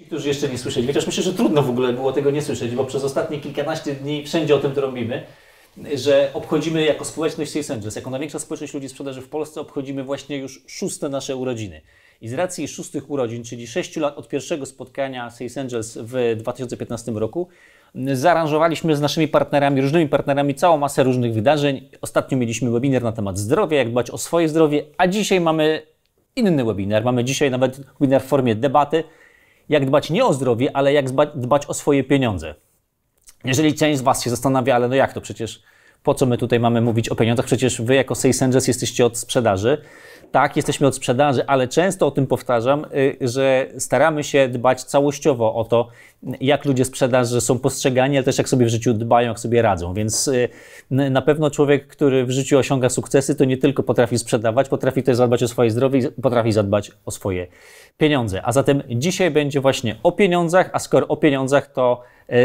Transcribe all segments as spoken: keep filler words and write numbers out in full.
Którzy jeszcze nie słyszeli, chociaż myślę, że trudno w ogóle było tego nie słyszeć, bo przez ostatnie kilkanaście dni wszędzie o tym to robimy, że obchodzimy jako społeczność Sales Angels, jako największa społeczność ludzi sprzedaży w Polsce, obchodzimy właśnie już szóste nasze urodziny. I z racji szóstych urodzin, czyli sześciu lat od pierwszego spotkania Sales Angels w dwa tysiące piętnastym roku, zaaranżowaliśmy z naszymi partnerami, różnymi partnerami całą masę różnych wydarzeń. Ostatnio mieliśmy webinar na temat zdrowia, jak dbać o swoje zdrowie, a dzisiaj mamy inny webinar. Mamy dzisiaj nawet webinar w formie debaty, jak dbać nie o zdrowie, ale jak dbać o swoje pieniądze. Jeżeli część z Was się zastanawia, ale no jak to przecież, po co my tutaj mamy mówić o pieniądzach? Przecież Wy jako Sales Angels jesteście od sprzedaży. Tak, jesteśmy od sprzedaży, ale często o tym powtarzam, że staramy się dbać całościowo o to, jak ludzie sprzedaży są postrzegani, ale też jak sobie w życiu dbają, jak sobie radzą. Więc na pewno człowiek, który w życiu osiąga sukcesy, to nie tylko potrafi sprzedawać, potrafi też zadbać o swoje zdrowie i potrafi zadbać o swoje pieniądze. A zatem dzisiaj będzie właśnie o pieniądzach, a skoro o pieniądzach, to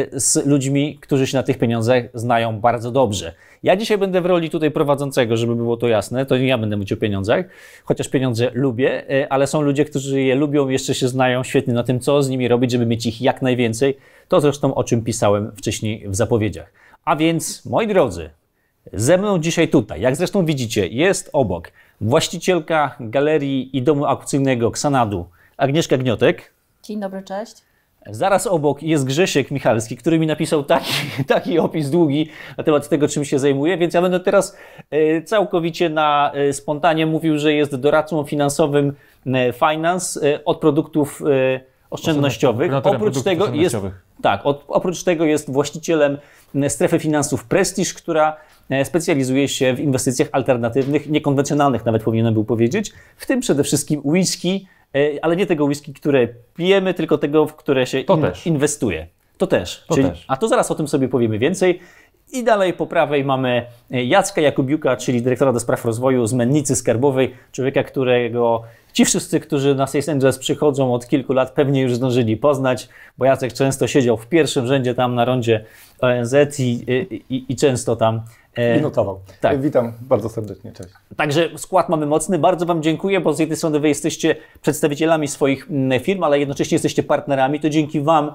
z ludźmi, którzy się na tych pieniądzach znają bardzo dobrze. Ja dzisiaj będę w roli tutaj prowadzącego, żeby było to jasne, to nie ja będę mówić o pieniądzach, chociaż pieniądze lubię, ale są ludzie, którzy je lubią, jeszcze się znają świetnie na tym, co z nimi robić, żeby mieć ich jak najwięcej. To zresztą o czym pisałem wcześniej w zapowiedziach. A więc, moi drodzy, ze mną dzisiaj tutaj, jak zresztą widzicie, jest obok właścicielka galerii i domu aukcyjnego Xanadu, Agnieszka Gniotek. Dzień dobry, cześć. Zaraz obok jest Grzesiek Michalski, który mi napisał taki, taki opis długi na temat tego, czym się zajmuje, więc ja będę teraz całkowicie na spontanie mówił, że jest doradcą finansowym Finance od produktów oszczędnościowych. Oprócz tego jest, tak, oprócz tego jest właścicielem strefy finansów Prestige, która specjalizuje się w inwestycjach alternatywnych, niekonwencjonalnych nawet powinienem był powiedzieć, w tym przede wszystkim whisky, ale nie tego whisky, które pijemy, tylko tego, w które się in, inwestuje. To też. To Czyli, też. A to zaraz o tym sobie powiemy więcej. I dalej po prawej mamy Jacka Jakubiuka, czyli dyrektora do spraw rozwoju z Mennicy Skarbowej, człowieka, którego ci wszyscy, którzy na Sales Angels przychodzą od kilku lat, pewnie już zdążyli poznać, bo Jacek często siedział w pierwszym rzędzie tam na rondzie O N Z i, i, i często tam I notował. Tak. Witam bardzo serdecznie, cześć. Także skład mamy mocny. Bardzo Wam dziękuję, bo z jednej strony Wy jesteście przedstawicielami swoich firm, ale jednocześnie jesteście partnerami. To dzięki Wam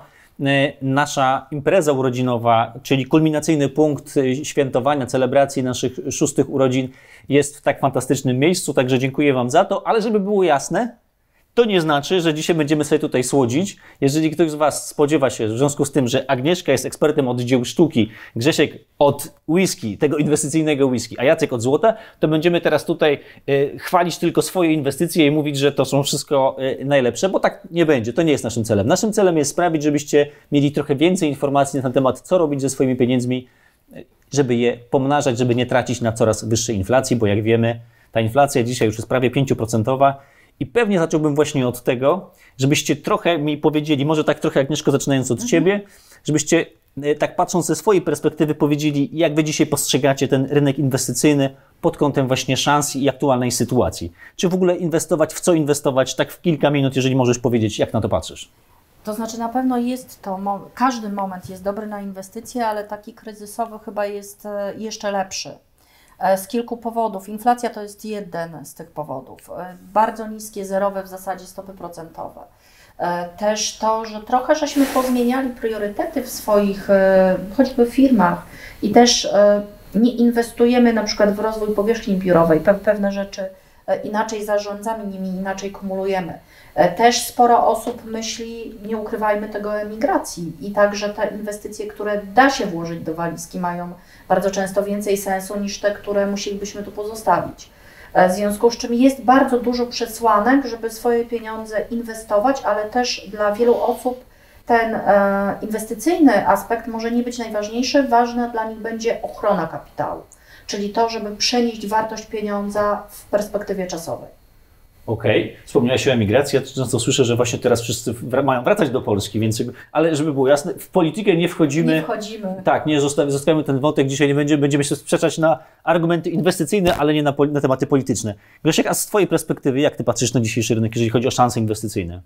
nasza impreza urodzinowa, czyli kulminacyjny punkt świętowania, celebracji naszych szóstych urodzin jest w tak fantastycznym miejscu, także dziękuję Wam za to, ale żeby było jasne, to nie znaczy, że dzisiaj będziemy sobie tutaj słodzić. Jeżeli ktoś z Was spodziewa się, w związku z tym, że Agnieszka jest ekspertem od dzieł sztuki, Grzesiek od whisky, tego inwestycyjnego whisky, a Jacek od złota, to będziemy teraz tutaj y, chwalić tylko swoje inwestycje i mówić, że to są wszystko y, najlepsze, bo tak nie będzie. To nie jest naszym celem. Naszym celem jest sprawić, żebyście mieli trochę więcej informacji na ten temat, co robić ze swoimi pieniędzmi, żeby je pomnażać, żeby nie tracić na coraz wyższej inflacji, bo jak wiemy, ta inflacja dzisiaj już jest prawie pięć procent. I pewnie zacząłbym właśnie od tego, żebyście trochę mi powiedzieli, może tak trochę Agnieszko zaczynając od mhm. Ciebie, żebyście tak patrząc ze swojej perspektywy powiedzieli, jak Wy dzisiaj postrzegacie ten rynek inwestycyjny pod kątem właśnie szans i aktualnej sytuacji. Czy w ogóle inwestować, w co inwestować, tak w kilka minut, jeżeli możesz powiedzieć, jak na to patrzysz? To znaczy na pewno jest to, każdy moment jest dobry na inwestycje, ale taki kryzysowy chyba jest jeszcze lepszy. Z kilku powodów. Inflacja to jest jeden z tych powodów. Bardzo niskie, zerowe w zasadzie stopy procentowe. Też to, że trochę żeśmy pozmieniali priorytety w swoich choćby firmach i też nie inwestujemy na przykład w rozwój powierzchni biurowej. Pewne rzeczy inaczej zarządzamy nimi, inaczej kumulujemy. Też sporo osób myśli, nie ukrywajmy tego, o emigracji i także te inwestycje, które da się włożyć do walizki, mają bardzo często więcej sensu niż te, które musielibyśmy tu pozostawić. W związku z czym jest bardzo dużo przesłanek, żeby swoje pieniądze inwestować, ale też dla wielu osób ten e, inwestycyjny aspekt może nie być najważniejszy, ważna dla nich będzie ochrona kapitału, czyli to, żeby przenieść wartość pieniądza w perspektywie czasowej. Okej, okay. Wspomniałeś o emigracji, ja często słyszę, że właśnie teraz wszyscy mają wracać do Polski, więc, ale żeby było jasne, w politykę nie wchodzimy. Nie wchodzimy. Tak, nie zostawiamy, zostawiamy ten wątek, dzisiaj nie będziemy, będziemy się sprzeczać na argumenty inwestycyjne, ale nie na, na tematy polityczne. Grzesiek, a z Twojej perspektywy, jak Ty patrzysz na dzisiejszy rynek, jeżeli chodzi o szanse inwestycyjne?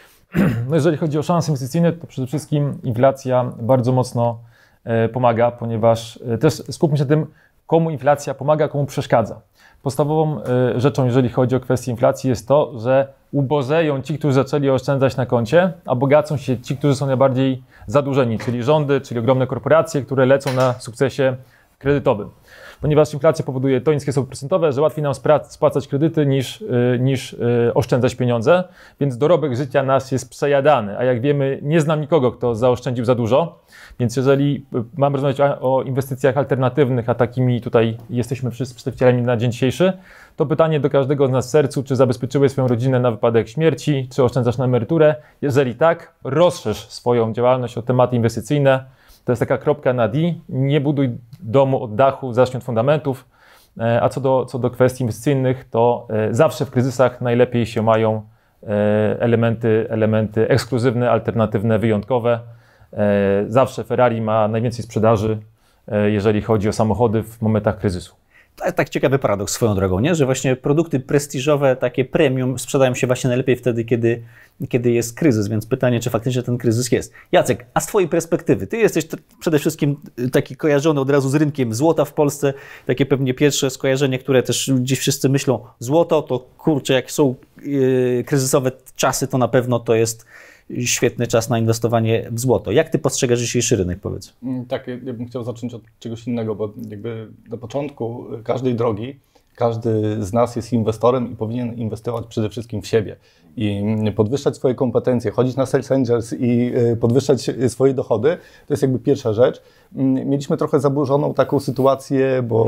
No jeżeli chodzi o szanse inwestycyjne, to przede wszystkim inflacja bardzo mocno e, pomaga, ponieważ e, też skupmy się na tym, komu inflacja pomaga, komu przeszkadza. Podstawową y, rzeczą, jeżeli chodzi o kwestię inflacji, jest to, że ubożeją ci, którzy zaczęli oszczędzać na koncie, a bogacą się ci, którzy są najbardziej zadłużeni, czyli rządy, czyli ogromne korporacje, które lecą na sukcesie kredytowym. Ponieważ inflacja powoduje to niskie stopy procentowe, że łatwiej nam spłacać kredyty niż, niż oszczędzać pieniądze, więc dorobek życia nasz jest przejadany, a jak wiemy, nie znam nikogo, kto zaoszczędził za dużo, więc jeżeli mamy rozmawiać o inwestycjach alternatywnych, a takimi tutaj jesteśmy wszyscy przedstawicielami na dzień dzisiejszy, to pytanie do każdego z nas w sercu, czy zabezpieczyłeś swoją rodzinę na wypadek śmierci, czy oszczędzasz na emeryturę? Jeżeli tak, rozszerz swoją działalność o tematy inwestycyjne. To jest taka kropka na D. Nie buduj domu od dachu, zacznij od fundamentów. A co do, co do kwestii inwestycyjnych, to zawsze w kryzysach najlepiej się mają elementy, elementy ekskluzywne, alternatywne, wyjątkowe. Zawsze Ferrari ma najwięcej sprzedaży, jeżeli chodzi o samochody w momentach kryzysu. Tak, tak ciekawy paradoks swoją drogą, nie? Że właśnie produkty prestiżowe, takie premium sprzedają się właśnie najlepiej wtedy, kiedy, kiedy jest kryzys, więc pytanie, czy faktycznie ten kryzys jest. Jacek, a z Twojej perspektywy, Ty jesteś przede wszystkim taki kojarzony od razu z rynkiem złota w Polsce, takie pewnie pierwsze skojarzenie, które też gdzieś wszyscy myślą, złoto to kurczę, jak są yy, kryzysowe czasy, to na pewno to jest świetny czas na inwestowanie w złoto. Jak Ty postrzegasz dzisiejszy rynek, powiedz? Tak, ja bym chciał zacząć od czegoś innego, bo jakby na początku każdej drogi każdy z nas jest inwestorem i powinien inwestować przede wszystkim w siebie i podwyższać swoje kompetencje, chodzić na Sales Angels i podwyższać swoje dochody. To jest jakby pierwsza rzecz. Mieliśmy trochę zaburzoną taką sytuację, bo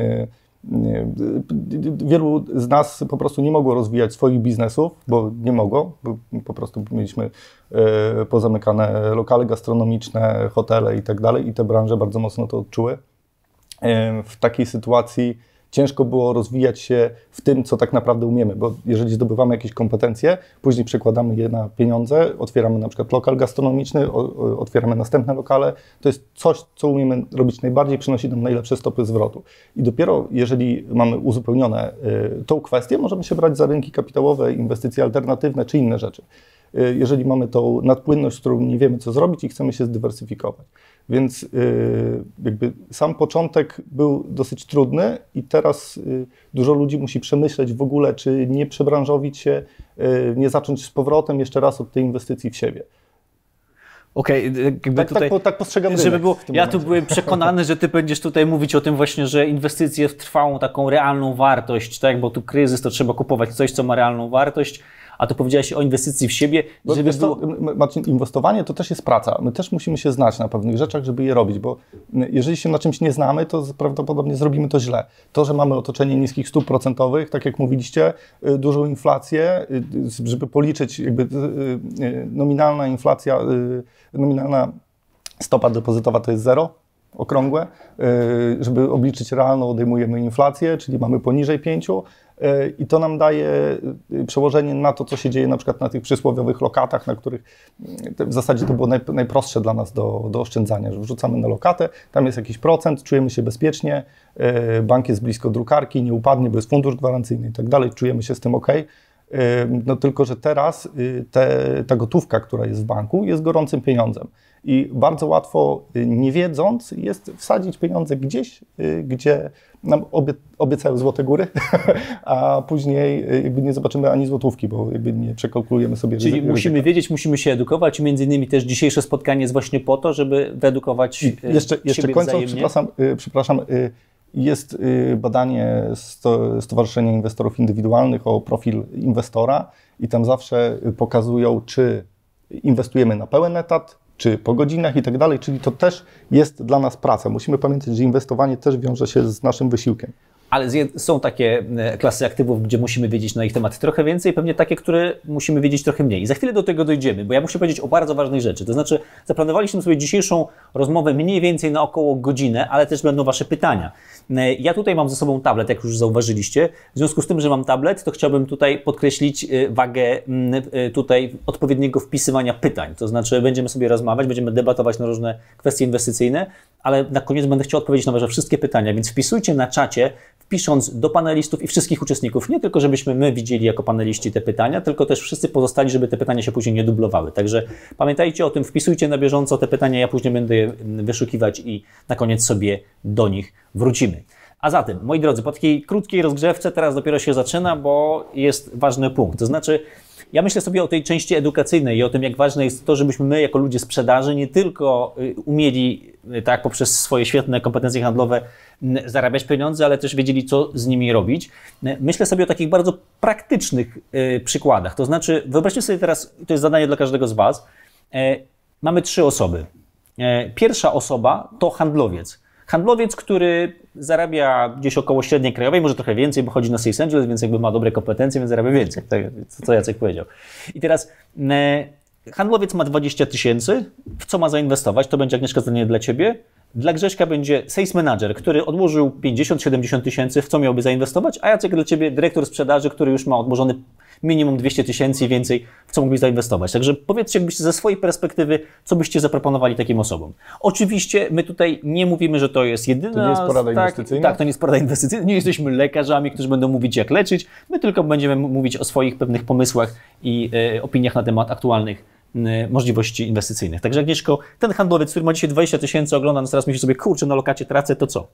wielu z nas po prostu nie mogło rozwijać swoich biznesów, bo nie mogło, bo po prostu mieliśmy pozamykane lokale gastronomiczne, hotele i tak dalej i te branże bardzo mocno to odczuły. W takiej sytuacji ciężko było rozwijać się w tym, co tak naprawdę umiemy, bo jeżeli zdobywamy jakieś kompetencje, później przekładamy je na pieniądze, otwieramy na przykład lokal gastronomiczny, otwieramy następne lokale, to jest coś, co umiemy robić najbardziej, przynosi nam najlepsze stopy zwrotu. I dopiero jeżeli mamy uzupełnione y, tą kwestię, możemy się brać za rynki kapitałowe, inwestycje alternatywne czy inne rzeczy. Y, jeżeli mamy tą nadpłynność, z którą nie wiemy, co zrobić i chcemy się zdywersyfikować. Więc y, jakby sam początek był dosyć trudny i teraz y, dużo ludzi musi przemyśleć w ogóle, czy nie przebranżowić się, y, nie zacząć z powrotem jeszcze raz od tej inwestycji w siebie. Okej, okay, jakby tak, tutaj, tak, tak postrzegam rynek żeby było, w tym ja momencie. tu byłem przekonany, że Ty będziesz tutaj mówić o tym właśnie, że inwestycje w trwałą taką realną wartość, tak, bo tu kryzys, to trzeba kupować coś, co ma realną wartość, a tu powiedziałeś o inwestycji w siebie, bo żeby było... to, Marcin, inwestowanie to też jest praca. My też musimy się znać na pewnych rzeczach, żeby je robić, bo jeżeli się na czymś nie znamy, to prawdopodobnie zrobimy to źle. To, że mamy otoczenie niskich stóp procentowych, tak jak mówiliście, dużą inflację, żeby policzyć jakby nominalna inflacja, nominalna stopa depozytowa to jest zero, okrągłe. Żeby obliczyć realną, odejmujemy inflację, czyli mamy poniżej pięciu. I to nam daje przełożenie na to, co się dzieje na przykład na tych przysłowiowych lokatach, na których w zasadzie to było najprostsze dla nas do, do oszczędzania, że wrzucamy na lokatę, tam jest jakiś procent, czujemy się bezpiecznie, bank jest blisko drukarki, nie upadnie, bo jest fundusz gwarancyjny i tak dalej, czujemy się z tym ok. No tylko, że teraz te, ta gotówka, która jest w banku, jest gorącym pieniądzem i bardzo łatwo, nie wiedząc, jest wsadzić pieniądze gdzieś, gdzie nam obie, obiecają złote góry, a później jakby nie zobaczymy ani złotówki, bo jakby nie przekalkulujemy sobie Czyli ryzyka. musimy wiedzieć, musimy się edukować i między innymi też dzisiejsze spotkanie jest właśnie po to, żeby wyedukować I jeszcze, jeszcze siebie kończąc, wzajemnie. przepraszam, przepraszam jest badanie Stowarzyszenia Inwestorów Indywidualnych o profil inwestora i tam zawsze pokazują, czy inwestujemy na pełen etat, czy po godzinach i tak dalej, czyli to też jest dla nas praca. Musimy pamiętać, że inwestowanie też wiąże się z naszym wysiłkiem. Ale są takie klasy aktywów, gdzie musimy wiedzieć na ich temat trochę więcej, pewnie takie, które musimy wiedzieć trochę mniej. I za chwilę do tego dojdziemy, bo ja muszę powiedzieć o bardzo ważnej rzeczy. To znaczy, zaplanowaliśmy sobie dzisiejszą rozmowę mniej więcej na około godzinę, ale też będą Wasze pytania. Ja tutaj mam ze sobą tablet, jak już zauważyliście. W związku z tym, że mam tablet, to chciałbym tutaj podkreślić wagę tutaj odpowiedniego wpisywania pytań. To znaczy, będziemy sobie rozmawiać, będziemy debatować na różne kwestie inwestycyjne, ale na koniec będę chciał odpowiedzieć na Wasze wszystkie pytania, więc wpisujcie na czacie, wpisząc do panelistów i wszystkich uczestników, nie tylko żebyśmy my widzieli jako paneliści te pytania, tylko też wszyscy pozostali, żeby te pytania się później nie dublowały. Także pamiętajcie o tym, wpisujcie na bieżąco te pytania, ja później będę je wyszukiwać i na koniec sobie do nich wrócimy. A zatem, moi drodzy, po takiej krótkiej rozgrzewce teraz dopiero się zaczyna, bo jest ważny punkt. To znaczy, Ja myślę sobie o tej części edukacyjnej i o tym, jak ważne jest to, żebyśmy my jako ludzie sprzedaży nie tylko umieli tak poprzez swoje świetne kompetencje handlowe zarabiać pieniądze, ale też wiedzieli, co z nimi robić. Myślę sobie o takich bardzo praktycznych przykładach. To znaczy, wyobraźcie sobie teraz, to jest zadanie dla każdego z Was, mamy trzy osoby. Pierwsza osoba to handlowiec. Handlowiec, który zarabia gdzieś około średniej krajowej, może trochę więcej, bo chodzi na Sales Angels, więc jakby ma dobre kompetencje, więc zarabia więcej, tak, co Jacek powiedział. I teraz e, handlowiec ma dwadzieścia tysięcy, w co ma zainwestować? To będzie, Agnieszka, zadanie dla Ciebie. Dla Grześka będzie Sales Manager, który odłożył pięćdziesiąt siedemdziesiąt tysięcy, w co miałby zainwestować, a Jacek dla Ciebie dyrektor sprzedaży, który już ma odłożony minimum dwieście tysięcy i więcej, w co mógłbyś zainwestować. Także powiedzcie jakbyście ze swojej perspektywy, co byście zaproponowali takim osobom. Oczywiście my tutaj nie mówimy, że to jest jedyna... To nie jest porada tak, inwestycyjna? Tak, to nie jest porada inwestycyjna. Nie jesteśmy lekarzami, którzy będą mówić, jak leczyć. My tylko będziemy mówić o swoich pewnych pomysłach i e, opiniach na temat aktualnych e, możliwości inwestycyjnych. Także Agnieszko, ten handlowiec, który ma dzisiaj dwadzieścia tysięcy, ogląda nas teraz, myśli sobie, kurczę, na lokacie tracę, to co?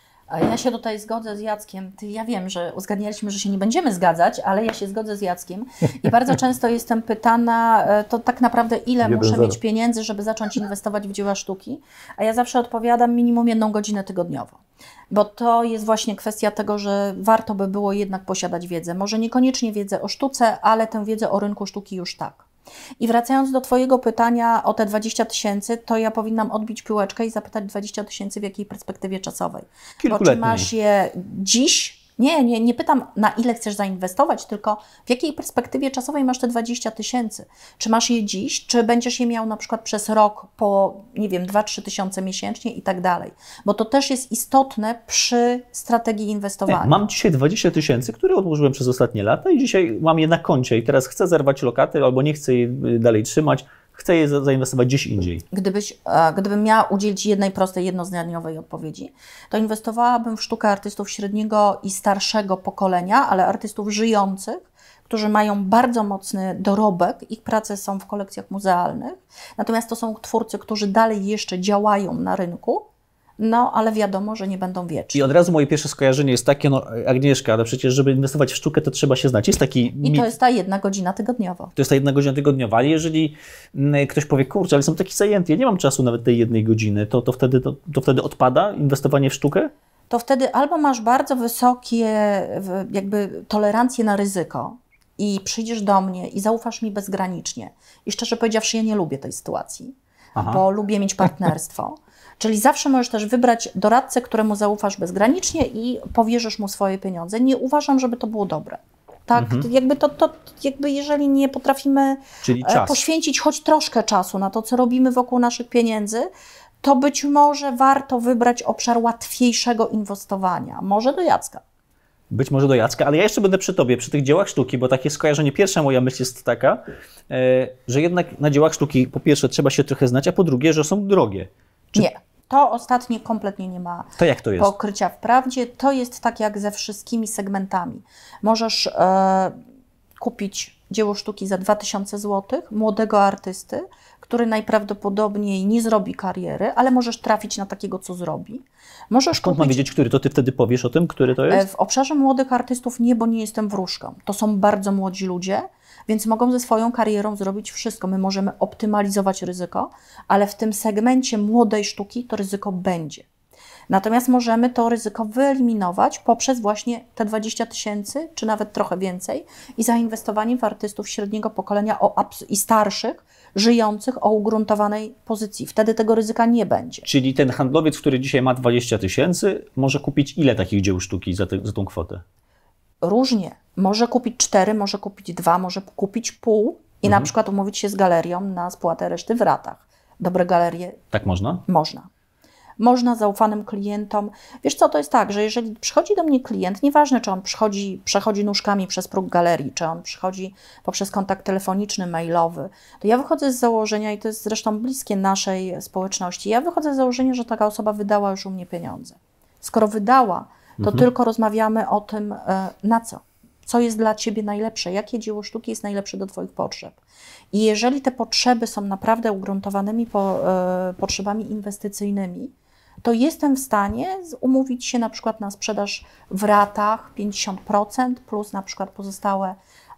Ja się tutaj zgodzę z Jackiem. Ty, ja wiem, że uzgadnialiśmy, że się nie będziemy zgadzać, ale ja się zgodzę z Jackiem. I bardzo często jestem pytana, to tak naprawdę ile jeden muszę zero. mieć pieniędzy, żeby zacząć inwestować w dzieła sztuki. A ja zawsze odpowiadam minimum jedną godzinę tygodniowo. Bo to jest właśnie kwestia tego, że warto by było jednak posiadać wiedzę. Może niekoniecznie wiedzę o sztuce, ale tę wiedzę o rynku sztuki już tak. I wracając do Twojego pytania o te dwadzieścia tysięcy, to ja powinnam odbić piłeczkę i zapytać dwadzieścia tysięcy w jakiej perspektywie czasowej. Bo czy masz je dziś? Nie, nie, nie pytam, na ile chcesz zainwestować, tylko w jakiej perspektywie czasowej masz te dwadzieścia tysięcy. Czy masz je dziś, czy będziesz je miał na przykład przez rok po, nie wiem, dwa trzy tysiące miesięcznie i tak dalej. Bo to też jest istotne przy strategii inwestowania. Nie, mam dzisiaj dwadzieścia tysięcy, które odłożyłem przez ostatnie lata i dzisiaj mam je na koncie i teraz chcę zerwać lokaty albo nie chcę je dalej trzymać, chcę je zainwestować gdzieś indziej. Gdybyś, gdybym miała udzielić jednej prostej, jednozdaniowej odpowiedzi, to inwestowałabym w sztukę artystów średniego i starszego pokolenia, ale artystów żyjących, którzy mają bardzo mocny dorobek, ich prace są w kolekcjach muzealnych, natomiast to są twórcy, którzy dalej jeszcze działają na rynku, no ale wiadomo, że nie będą wieczni. I od razu moje pierwsze skojarzenie jest takie, no Agnieszka, ale przecież żeby inwestować w sztukę, to trzeba się znać. Jest taki I mit. to jest ta jedna godzina tygodniowo. To jest ta jedna godzina tygodniowa, ale jeżeli mm, ktoś powie, kurczę, ale są taki zajęty, ja nie mam czasu nawet tej jednej godziny, to, to, wtedy, to, to wtedy odpada inwestowanie w sztukę? To wtedy albo masz bardzo wysokie jakby tolerancję na ryzyko i przyjdziesz do mnie i zaufasz mi bezgranicznie. I szczerze powiedziawszy, ja nie lubię tej sytuacji, Aha. bo lubię mieć partnerstwo. Czyli zawsze możesz też wybrać doradcę, któremu zaufasz bezgranicznie i powierzysz mu swoje pieniądze. Nie uważam, żeby to było dobre. Tak, mhm. jakby to, to, jakby jeżeli nie potrafimy Czyli czas. poświęcić choć troszkę czasu na to, co robimy wokół naszych pieniędzy, to być może warto wybrać obszar łatwiejszego inwestowania. Może do Jacka. Być może do Jacka, ale ja jeszcze będę przy Tobie, przy tych dziełach sztuki, bo takie skojarzenie, pierwsza moja myśl jest taka, że jednak na dziełach sztuki po pierwsze trzeba się trochę znać, a po drugie, że są drogie. Czy... Nie. To ostatnie kompletnie nie ma to jak to jest? pokrycia. Wprawdzie to jest tak jak ze wszystkimi segmentami. Możesz e, kupić dzieło sztuki za dwa tysiące złotych młodego artysty, który najprawdopodobniej nie zrobi kariery, ale możesz trafić na takiego, co zrobi. Możesz Skąd kupić... mam wiedzieć, który to? Ty wtedy powiesz o tym, który to jest? W obszarze młodych artystów nie, bo nie jestem wróżką. To są bardzo młodzi ludzie, więc mogą ze swoją karierą zrobić wszystko. My możemy optymalizować ryzyko, ale w tym segmencie młodej sztuki to ryzyko będzie. Natomiast możemy to ryzyko wyeliminować poprzez właśnie te dwadzieścia tysięcy, czy nawet trochę więcej i zainwestowanie w artystów średniego pokolenia o, i starszych, żyjących o ugruntowanej pozycji. Wtedy tego ryzyka nie będzie. Czyli ten handlowiec, który dzisiaj ma dwadzieścia tysięcy, może kupić ile takich dzieł sztuki za, te, za tą kwotę? Różnie. Może kupić cztery, może kupić dwa, może kupić pół i mhm. na przykład umówić się z galerią na spłatę reszty w ratach. Dobre galerie... Tak można? Można. Można zaufanym klientom. Wiesz co, to jest tak, że jeżeli przychodzi do mnie klient, nieważne czy on przychodzi, przechodzi nóżkami przez próg galerii, czy on przychodzi poprzez kontakt telefoniczny, mailowy, to ja wychodzę z założenia, i to jest zresztą bliskie naszej społeczności, ja wychodzę z założenia, że taka osoba wydała już u mnie pieniądze. Skoro wydała, to mhm. tylko rozmawiamy o tym, na co. Co jest dla Ciebie najlepsze, jakie dzieło sztuki jest najlepsze do Twoich potrzeb. I jeżeli te potrzeby są naprawdę ugruntowanymi po, e, potrzebami inwestycyjnymi, to jestem w stanie umówić się na przykład na sprzedaż w ratach pięćdziesiąt procent plus na przykład pozostałe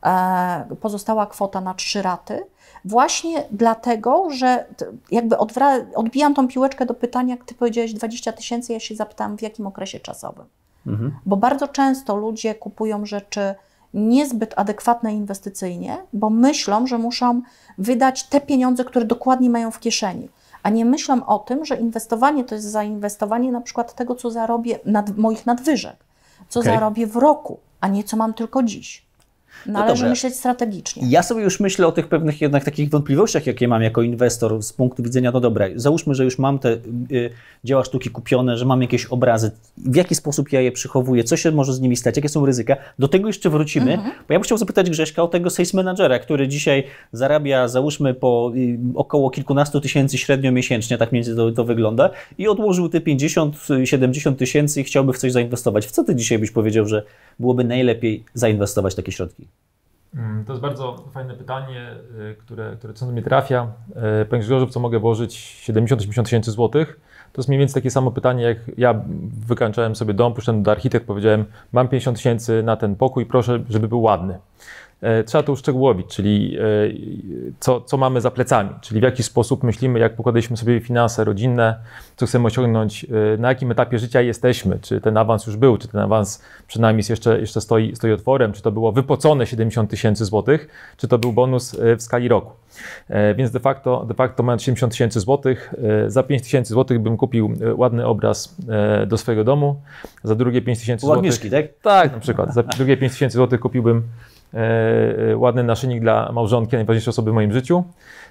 e, pozostała kwota na trzy raty. Właśnie dlatego, że jakby odwra- odbijam tą piłeczkę do pytania, jak ty powiedziałeś dwadzieścia tysięcy, ja się zapytałam, w jakim okresie czasowym. Mhm. Bo bardzo często ludzie kupują rzeczy niezbyt adekwatne inwestycyjnie, bo myślą, że muszą wydać te pieniądze, które dokładnie mają w kieszeni, a nie myślą o tym, że inwestowanie to jest zainwestowanie na przykład tego, co zarobię, nad, moich nadwyżek, co okay. zarobię w roku, a nie co mam tylko dziś. Należy no myśleć strategicznie. Ja sobie już myślę o tych pewnych jednak takich wątpliwościach, jakie mam jako inwestor z punktu widzenia, no dobra, załóżmy, że już mam te y, dzieła sztuki kupione, że mam jakieś obrazy, w jaki sposób ja je przechowuję, co się może z nimi stać, jakie są ryzyka. Do tego jeszcze wrócimy, mhm. bo ja bym chciał zapytać Grześka o tego sales managera, który dzisiaj zarabia, załóżmy, po y, około kilkunastu tysięcy średnio miesięcznie, tak mniej więcej to, to wygląda, i odłożył te pięćdziesiąt siedemdziesiąt tysięcy i chciałby w coś zainwestować. W co ty dzisiaj byś powiedział, że byłoby najlepiej zainwestować takie środki? To jest bardzo fajne pytanie, które, które co do mnie trafia. Panie Grzegorzu, w co mogę włożyć siedemdziesiąt osiemdziesiąt tysięcy złotych? To jest mniej więcej takie samo pytanie, jak ja wykańczałem sobie dom, poszedłem do architekt, powiedziałem, mam pięćdziesiąt tysięcy na ten pokój, proszę, żeby był ładny. Trzeba to uszczegółowić, czyli co, co mamy za plecami, czyli w jaki sposób myślimy, jak pokładaliśmy sobie finanse rodzinne, co chcemy osiągnąć, na jakim etapie życia jesteśmy, czy ten awans już był, czy ten awans przynajmniej jeszcze, jeszcze stoi, stoi otworem, czy to było wypłacone siedemdziesiąt tysięcy złotych, czy to był bonus w skali roku. Więc de facto, de facto mając siedemdziesiąt tysięcy złotych, za pięć tysięcy złotych bym kupił ładny obraz do swojego domu, za drugie pięć tysięcy złotych... Ładniczki, tak? Tak, na przykład. Za drugie pięć tysięcy złotych kupiłbym E, ładny naszyjnik dla małżonki, najważniejszej osoby w moim życiu.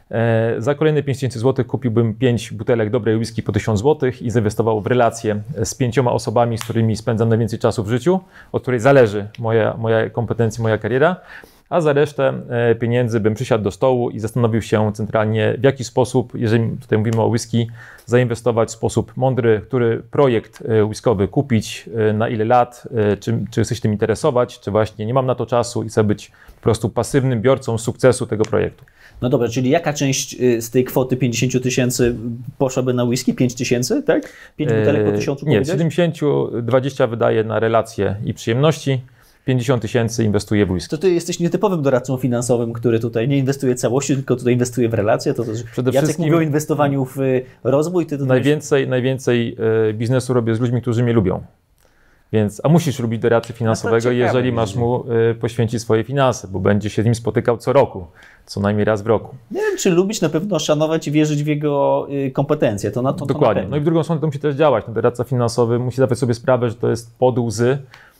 E, za kolejne pięć tysięcy złotych kupiłbym pięć butelek dobrej whisky po tysiąc złotych i zainwestował w relacje z pięcioma osobami, z którymi spędzam najwięcej czasu w życiu, od której zależy moja, moja kompetencja, moja kariera. A za resztę e, pieniędzy bym przysiadł do stołu i zastanowił się centralnie, w jaki sposób, jeżeli tutaj mówimy o whisky, zainwestować w sposób mądry, który projekt e, whiskowy kupić, e, na ile lat, e, czy, czy chcę się tym interesować, czy właśnie nie mam na to czasu i chcę być po prostu pasywnym biorcą sukcesu tego projektu. No dobra, czyli jaka część z tej kwoty pięćdziesiąt tysięcy poszłaby na whisky? pięć tysięcy, tak? pięć butelek po tysiącu? Nie, siedemdziesiąt dwadzieścia wydaje na relacje i przyjemności. pięćdziesiąt tysięcy inwestuje w whisky. To ty jesteś nietypowym doradcą finansowym, który tutaj nie inwestuje całości, tylko tutaj inwestuje w relacje. To też Przede Jacek wszystkim mówi o inwestowaniu w rozwój. Ty najwięcej, najwięcej biznesu robię z ludźmi, którzy mnie lubią. Więc, a musisz lubić doradcę finansowego, ciekawe, jeżeli masz mu y, poświęcić swoje finanse, bo będzie się z nim spotykał co roku, co najmniej raz w roku. Nie wiem, czy lubić, na pewno szanować i wierzyć w jego y, kompetencje. To na to, Dokładnie. To na no i w drugą stronę to musi też działać. No, doradca finansowy musi zdawać sobie sprawę, że to jest pod łzy,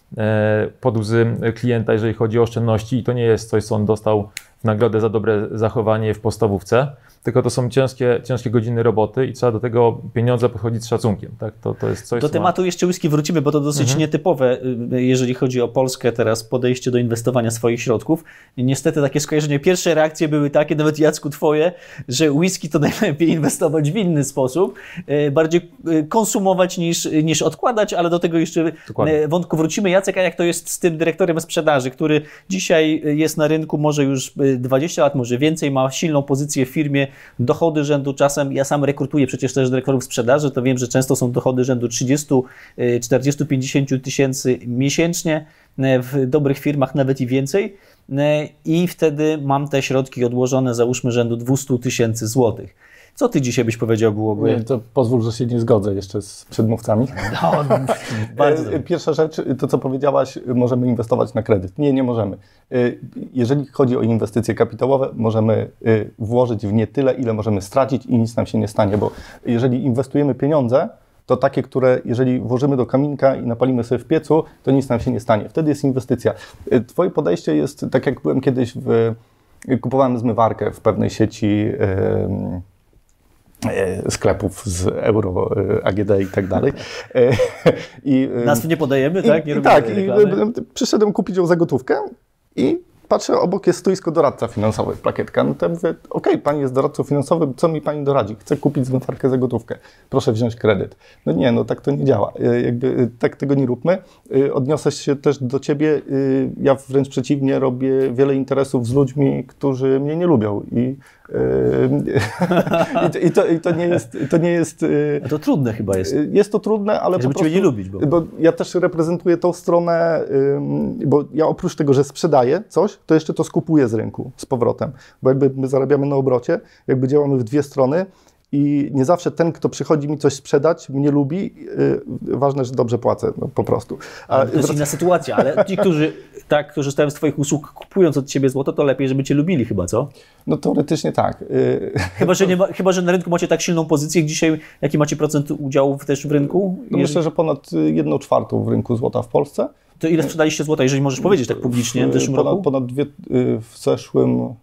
e, pod łzy klienta, jeżeli chodzi o oszczędności i to nie jest coś, co on dostał w nagrodę za dobre zachowanie w podstawówce, tylko to są ciężkie, ciężkie godziny roboty i trzeba do tego pieniądze podchodzić z szacunkiem. Tak? To, to jest coś, do tematu ma... jeszcze whisky wrócimy, bo to dosyć mhm. nietypowe, jeżeli chodzi o Polskę teraz, podejście do inwestowania swoich środków. I niestety takie skojarzenie, pierwsze reakcje były takie, nawet Jacku twoje, że whisky to najlepiej inwestować w inny sposób, bardziej konsumować niż, niż odkładać, ale do tego jeszcze Dokładnie. wątku wrócimy. Jacek, a jak to jest z tym dyrektorem sprzedaży, który dzisiaj jest na rynku może już dwadzieścia lat, może więcej, ma silną pozycję w firmie, dochody rzędu czasem, ja sam rekrutuję przecież też dyrektorów sprzedaży, to wiem, że często są dochody rzędu trzydzieści, czterdzieści, pięćdziesiąt tysięcy miesięcznie, w dobrych firmach nawet i więcej i wtedy mam te środki odłożone, załóżmy rzędu dwieście tysięcy złotych. Co ty dzisiaj byś powiedział byłoby? Nie, to pozwól, że się nie zgodzę jeszcze z przedmówcami. No, bardzo Pierwsza rzecz, to co powiedziałaś, możemy inwestować na kredyt. Nie, nie możemy. Jeżeli chodzi o inwestycje kapitałowe, możemy włożyć w nie tyle, ile możemy stracić i nic nam się nie stanie, bo jeżeli inwestujemy pieniądze, to takie, które jeżeli włożymy do kaminka i napalimy sobie w piecu, to nic nam się nie stanie. Wtedy jest inwestycja. Twoje podejście jest, tak jak byłem kiedyś, w, kupowałem zmywarkę w pewnej sieci yy, sklepów z euro, A G D i tak dalej. I, Nazw nie podajemy, tak? Nie i, tak, i przyszedłem kupić ją za gotówkę i patrzę, obok jest stoisko doradca finansowy, plakietka. No to ja mówię, okej, okay, pani jest doradcą finansowym, co mi pani doradzi? Chcę kupić zmywarkę za gotówkę. Proszę wziąć kredyt. No nie, no tak to nie działa. Jakby tak tego nie róbmy. Odniosę się też do ciebie. Ja wręcz przeciwnie, robię wiele interesów z ludźmi, którzy mnie nie lubią i I to, i, to, I to nie jest... To, nie jest, A to trudne chyba jest. Jest to trudne, ale żeby po prostu... Ciebie nie lubić. Bo... bo ja też reprezentuję tą stronę, bo ja oprócz tego, że sprzedaję coś, to jeszcze to skupuje z rynku z powrotem, bo jakby my zarabiamy na obrocie, jakby działamy w dwie strony i nie zawsze ten, kto przychodzi mi coś sprzedać, mnie lubi, yy, ważne, że dobrze płacę, no, po prostu. A, to jest inna sytuacja, ale ci, którzy tak korzystają z Twoich usług, kupując od Ciebie złoto, to lepiej, żeby Cię lubili chyba, co? No teoretycznie tak. Yy, Chyba, że nie ma, chyba, że na rynku macie tak silną pozycję. Dzisiaj jaki macie procent udziałów też w rynku? no myślę, że ponad jedną czwartą w rynku złota w Polsce. To ile sprzedaliście złota, jeżeli możesz powiedzieć tak publicznie w zeszłym ponad, roku? Ponad dwie, w zeszłym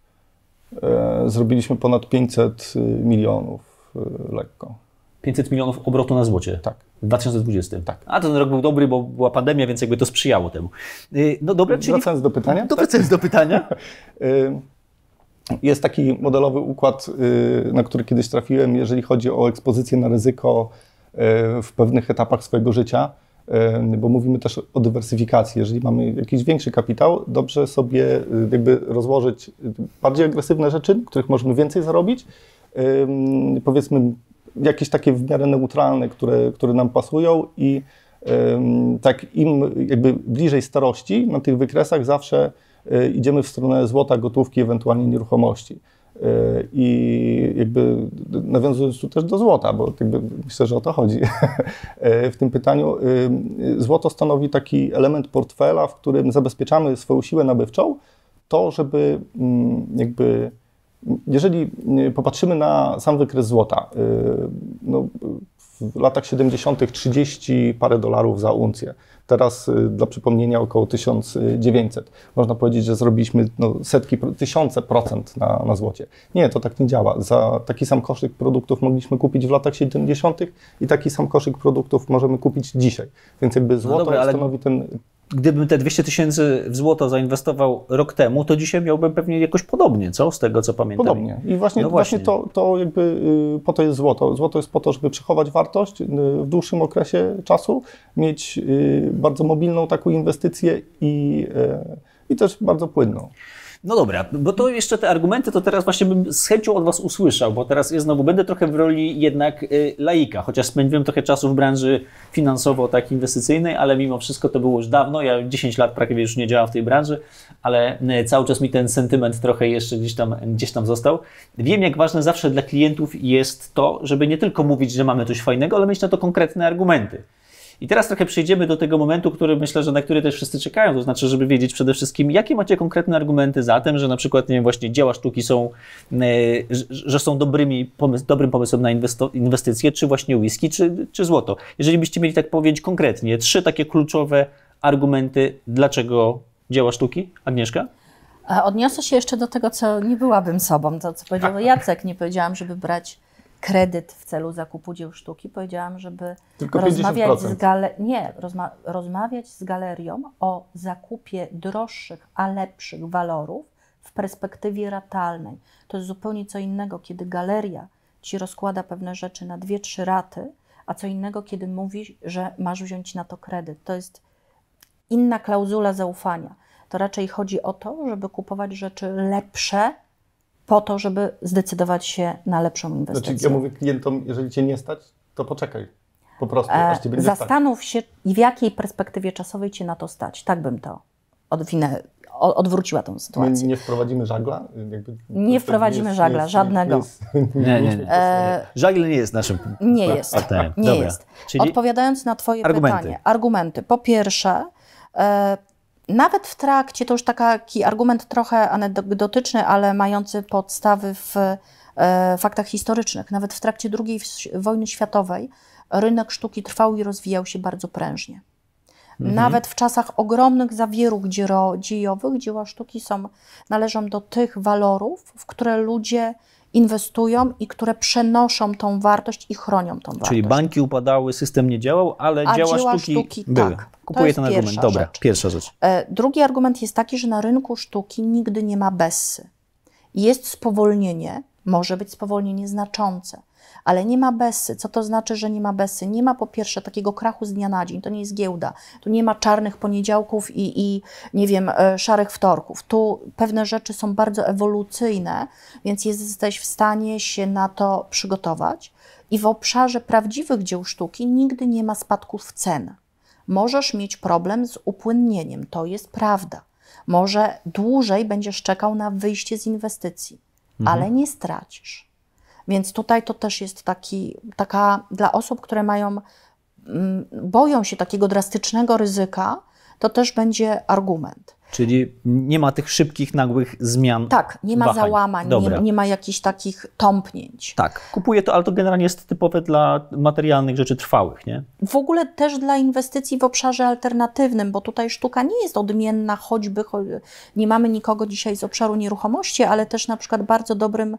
e, zrobiliśmy ponad pięćset milionów e, lekko. pięćset milionów obrotu na złocie. Tak. W dwa tysiące dwudziestym. Tak. A ten rok był dobry, bo była pandemia, więc jakby to sprzyjało temu. Yy, No dobra, czyli... Wracając do pytania. To wracając do pytania. Y, Jest taki modelowy układ, y, na który kiedyś trafiłem, jeżeli chodzi o ekspozycję na ryzyko y, w pewnych etapach swojego życia, y, bo mówimy też o dywersyfikacji. Jeżeli mamy jakiś większy kapitał, dobrze sobie y, jakby rozłożyć bardziej agresywne rzeczy, których możemy więcej zarobić, y, powiedzmy jakieś takie w miarę neutralne, które, które nam pasują i y, tak im jakby bliżej starości na tych wykresach zawsze idziemy w stronę złota, gotówki, ewentualnie nieruchomości. I jakby nawiązując tu też do złota, bo jakby myślę, że o to chodzi w tym pytaniu. Złoto stanowi taki element portfela, w którym zabezpieczamy swoją siłę nabywczą, to żeby jakby, jeżeli popatrzymy na sam wykres złota, no, w latach siedemdziesiątych trzydzieści parę dolarów za uncję. Teraz dla przypomnienia około tysiąc dziewięćset. Można powiedzieć, że zrobiliśmy no, setki, tysiące procent na, na złocie. Nie, to tak nie działa. Za taki sam koszyk produktów mogliśmy kupić w latach siedemdziesiątych i taki sam koszyk produktów możemy kupić dzisiaj. Więc jakby złoto no dobra, ale stanowi ten... Gdybym te dwieście tysięcy w złoto zainwestował rok temu, to dzisiaj miałbym pewnie jakoś podobnie, co? Z tego, co pamiętam. Podobnie. I właśnie, no właśnie. właśnie to, to jakby y, po to jest złoto. Złoto jest po to, żeby przechować wartość y, w dłuższym okresie czasu, mieć y, bardzo mobilną taką inwestycję i, y, i też bardzo płynną. No dobra, bo to jeszcze te argumenty, to teraz właśnie bym z chęcią od Was usłyszał, bo teraz ja znowu będę trochę w roli jednak y, laika, chociaż spędziłem trochę czasu w branży finansowo tak inwestycyjnej, ale mimo wszystko to było już dawno, ja dziesięć lat prawie już nie działam w tej branży, ale y, cały czas mi ten sentyment trochę jeszcze gdzieś tam, gdzieś tam został. Wiem, jak ważne zawsze dla klientów jest to, żeby nie tylko mówić, że mamy coś fajnego, ale mieć na to konkretne argumenty. I teraz trochę przejdziemy do tego momentu, który myślę, że na który też wszyscy czekają, to znaczy, żeby wiedzieć przede wszystkim, jakie macie konkretne argumenty za tym, że na przykład, nie wiem, właśnie dzieła sztuki są, yy, że są dobrymi pomysł, dobrym pomysłem na inwesto, inwestycje, czy właśnie whisky, czy, czy złoto. Jeżeli byście mieli tak powiedzieć konkretnie, trzy takie kluczowe argumenty, dlaczego dzieła sztuki, Agnieszka? Odniosę się jeszcze do tego, co nie byłabym sobą, to co powiedział Jacek. Nie powiedziałam, żeby brać kredyt w celu zakupu dzieł sztuki. Powiedziałam, żeby rozmawiać z, gale- nie, rozma- rozmawiać z galerią o zakupie droższych, a lepszych walorów w perspektywie ratalnej. To jest zupełnie co innego, kiedy galeria ci rozkłada pewne rzeczy na dwie, trzy raty, a co innego, kiedy mówi, że masz wziąć na to kredyt. To jest inna klauzula zaufania. To raczej chodzi o to, żeby kupować rzeczy lepsze, po to, żeby zdecydować się na lepszą inwestycję. Znaczy, ja mówię klientom, jeżeli Cię nie stać, to poczekaj. Po prostu, aż Cię będzie Zastanów stać. się, w jakiej perspektywie czasowej Cię na to stać. Tak bym to odwinę, odwróciła tą sytuację. My nie wprowadzimy żagla? Jakby nie wprowadzimy jest, żagla, jest, żadnego. Jest, nie, nie, nie. E... Żagiel nie jest naszym... Nie jest, A, nie dobra. jest. Czyli odpowiadając na Twoje argumenty. pytanie. Argumenty. Po pierwsze, e, nawet w trakcie, to już taki argument trochę anegdotyczny, ale mający podstawy w e, faktach historycznych, nawet w trakcie drugiej wojny światowej rynek sztuki trwał i rozwijał się bardzo prężnie. Mhm. Nawet w czasach ogromnych zawieruch dziejowych dzieła sztuki są, należą do tych walorów, w które ludzie inwestują i które przenoszą tą wartość i chronią tą wartość. Czyli banki upadały, system nie działał, ale A dzieła, dzieła sztuki, sztuki były. tak. Kupuję ten argument. Dobra, rzecz. pierwsza rzecz. Drugi argument jest taki, że na rynku sztuki nigdy nie ma bessy. Jest spowolnienie, może być spowolnienie znaczące, ale nie ma bessy. Co to znaczy, że nie ma bessy? Nie ma po pierwsze takiego krachu z dnia na dzień, to nie jest giełda. Tu nie ma czarnych poniedziałków i, i nie wiem, szarych wtorków. Tu pewne rzeczy są bardzo ewolucyjne, więc jesteś w stanie się na to przygotować. I w obszarze prawdziwych dzieł sztuki nigdy nie ma spadków cen. Możesz mieć problem z upłynnieniem, to jest prawda. Może dłużej będziesz czekał na wyjście z inwestycji, mhm. ale nie stracisz. Więc tutaj to też jest taki, taka dla osób, które mają, boją się takiego drastycznego ryzyka, to też będzie argument. Czyli nie ma tych szybkich, nagłych zmian. Tak, nie ma wahań. załamań, nie, nie ma jakichś takich tąpnięć. Tak, kupuję to, ale to generalnie jest typowe dla materialnych rzeczy trwałych, nie? W ogóle też dla inwestycji w obszarze alternatywnym, bo tutaj sztuka nie jest odmienna, choćby nie mamy nikogo dzisiaj z obszaru nieruchomości, ale też na przykład bardzo dobrym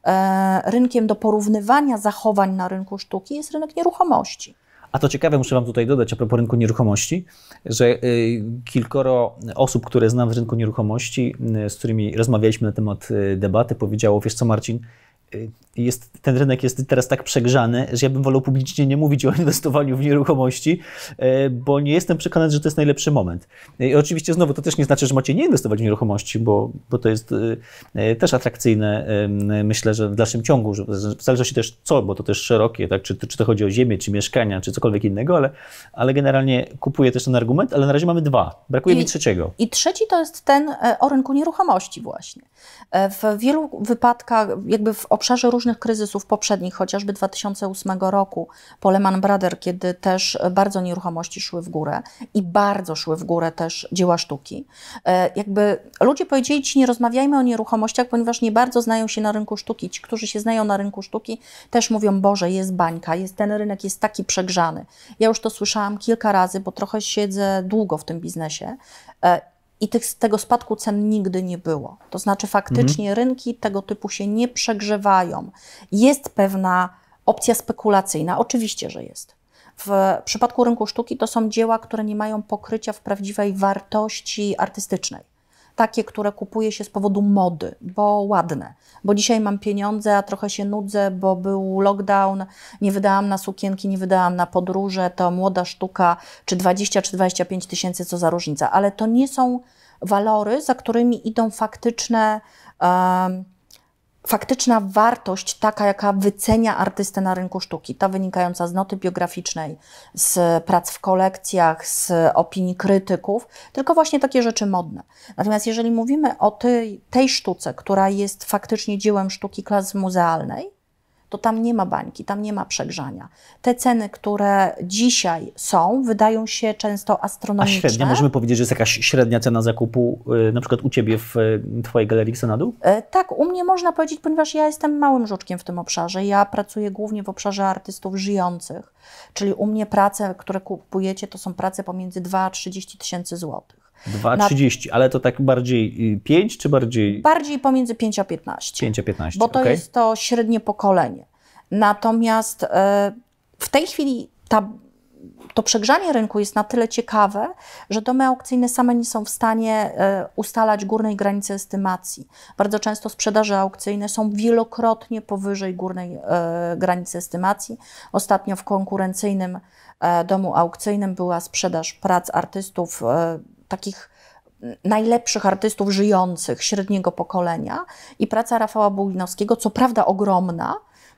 e, rynkiem do porównywania zachowań na rynku sztuki jest rynek nieruchomości. A to ciekawe, muszę Wam tutaj dodać a propos rynku nieruchomości, że y, kilkoro osób, które znam z rynku nieruchomości, y, z którymi rozmawialiśmy na temat y, debaty, powiedziało, wiesz co Marcin, y, jest, ten rynek jest teraz tak przegrzany, że ja bym wolał publicznie nie mówić o inwestowaniu w nieruchomości, y, bo nie jestem przekonany, że to jest najlepszy moment. I y, oczywiście znowu to też nie znaczy, że macie nie inwestować w nieruchomości, bo, bo to jest y, y, też atrakcyjne, y, myślę, że w dalszym ciągu, że, w zależności też co, bo to też szerokie, tak? czy, czy to chodzi o ziemię, czy mieszkania, czy cokolwiek innego, ale, ale generalnie kupuję też ten argument, ale na razie mamy dwa. Brakuje I, mi trzeciego. I trzeci to jest ten e, o rynku nieruchomości właśnie. E, w wielu wypadkach, jakby w obszarze różnych kryzysów poprzednich, chociażby dwa tysiące ósmego roku, po Lehman Brothers, kiedy też bardzo nieruchomości szły w górę i bardzo szły w górę też dzieła sztuki. E, jakby ludzie powiedzieli ci, nie rozmawiajmy o nieruchomościach, ponieważ nie bardzo znają się na rynku sztuki. Ci, którzy się znają na rynku sztuki, też mówią, Boże, jest bańka, jest, ten rynek jest taki przegrzany. Ja już to słyszałam kilka razy, bo trochę siedzę długo w tym biznesie. E, I tych, tego spadku cen nigdy nie było. To znaczy faktycznie mhm. rynki tego typu się nie przegrzewają. Jest pewna opcja spekulacyjna, oczywiście, że jest. W przypadku rynku sztuki to są dzieła, które nie mają pokrycia w prawdziwej wartości artystycznej. Takie, które kupuje się z powodu mody, bo ładne, bo dzisiaj mam pieniądze, a trochę się nudzę, bo był lockdown, nie wydałam na sukienki, nie wydałam na podróże, to młoda sztuka, czy dwadzieścia, czy dwadzieścia pięć tysięcy, co za różnica. Ale to nie są walory, za którymi idą faktyczne, um, faktyczna wartość taka, jaka wycenia artystę na rynku sztuki, ta wynikająca z noty biograficznej, z prac w kolekcjach, z opinii krytyków, tylko właśnie takie rzeczy modne. Natomiast jeżeli mówimy o tej, tej sztuce, która jest faktycznie dziełem sztuki klasy muzealnej, to tam nie ma bańki, tam nie ma przegrzania. Te ceny, które dzisiaj są, wydają się często astronomiczne. A średnia, możemy powiedzieć, że jest jakaś średnia cena zakupu, na przykład u Ciebie w Twojej galerii Xenadu? Tak, u mnie można powiedzieć, ponieważ ja jestem małym żuczkiem w tym obszarze. Ja pracuję głównie w obszarze artystów żyjących, czyli u mnie prace, które kupujecie, to są prace pomiędzy dwa a trzydzieści tysięcy złotych. dwa trzydzieści, ale to tak bardziej pięć czy bardziej? Bardziej pomiędzy pięć a piętnaście. pięć a piętnaście, bo to okay. jest to średnie pokolenie. Natomiast e, w tej chwili ta, to przegrzanie rynku jest na tyle ciekawe, że domy aukcyjne same nie są w stanie e, ustalać górnej granicy estymacji. Bardzo często sprzedaże aukcyjne są wielokrotnie powyżej górnej e, granicy estymacji. Ostatnio w konkurencyjnym e, domu aukcyjnym była sprzedaż prac artystów e, takich najlepszych artystów żyjących, średniego pokolenia i praca Rafała Bujnowskiego, co prawda ogromna,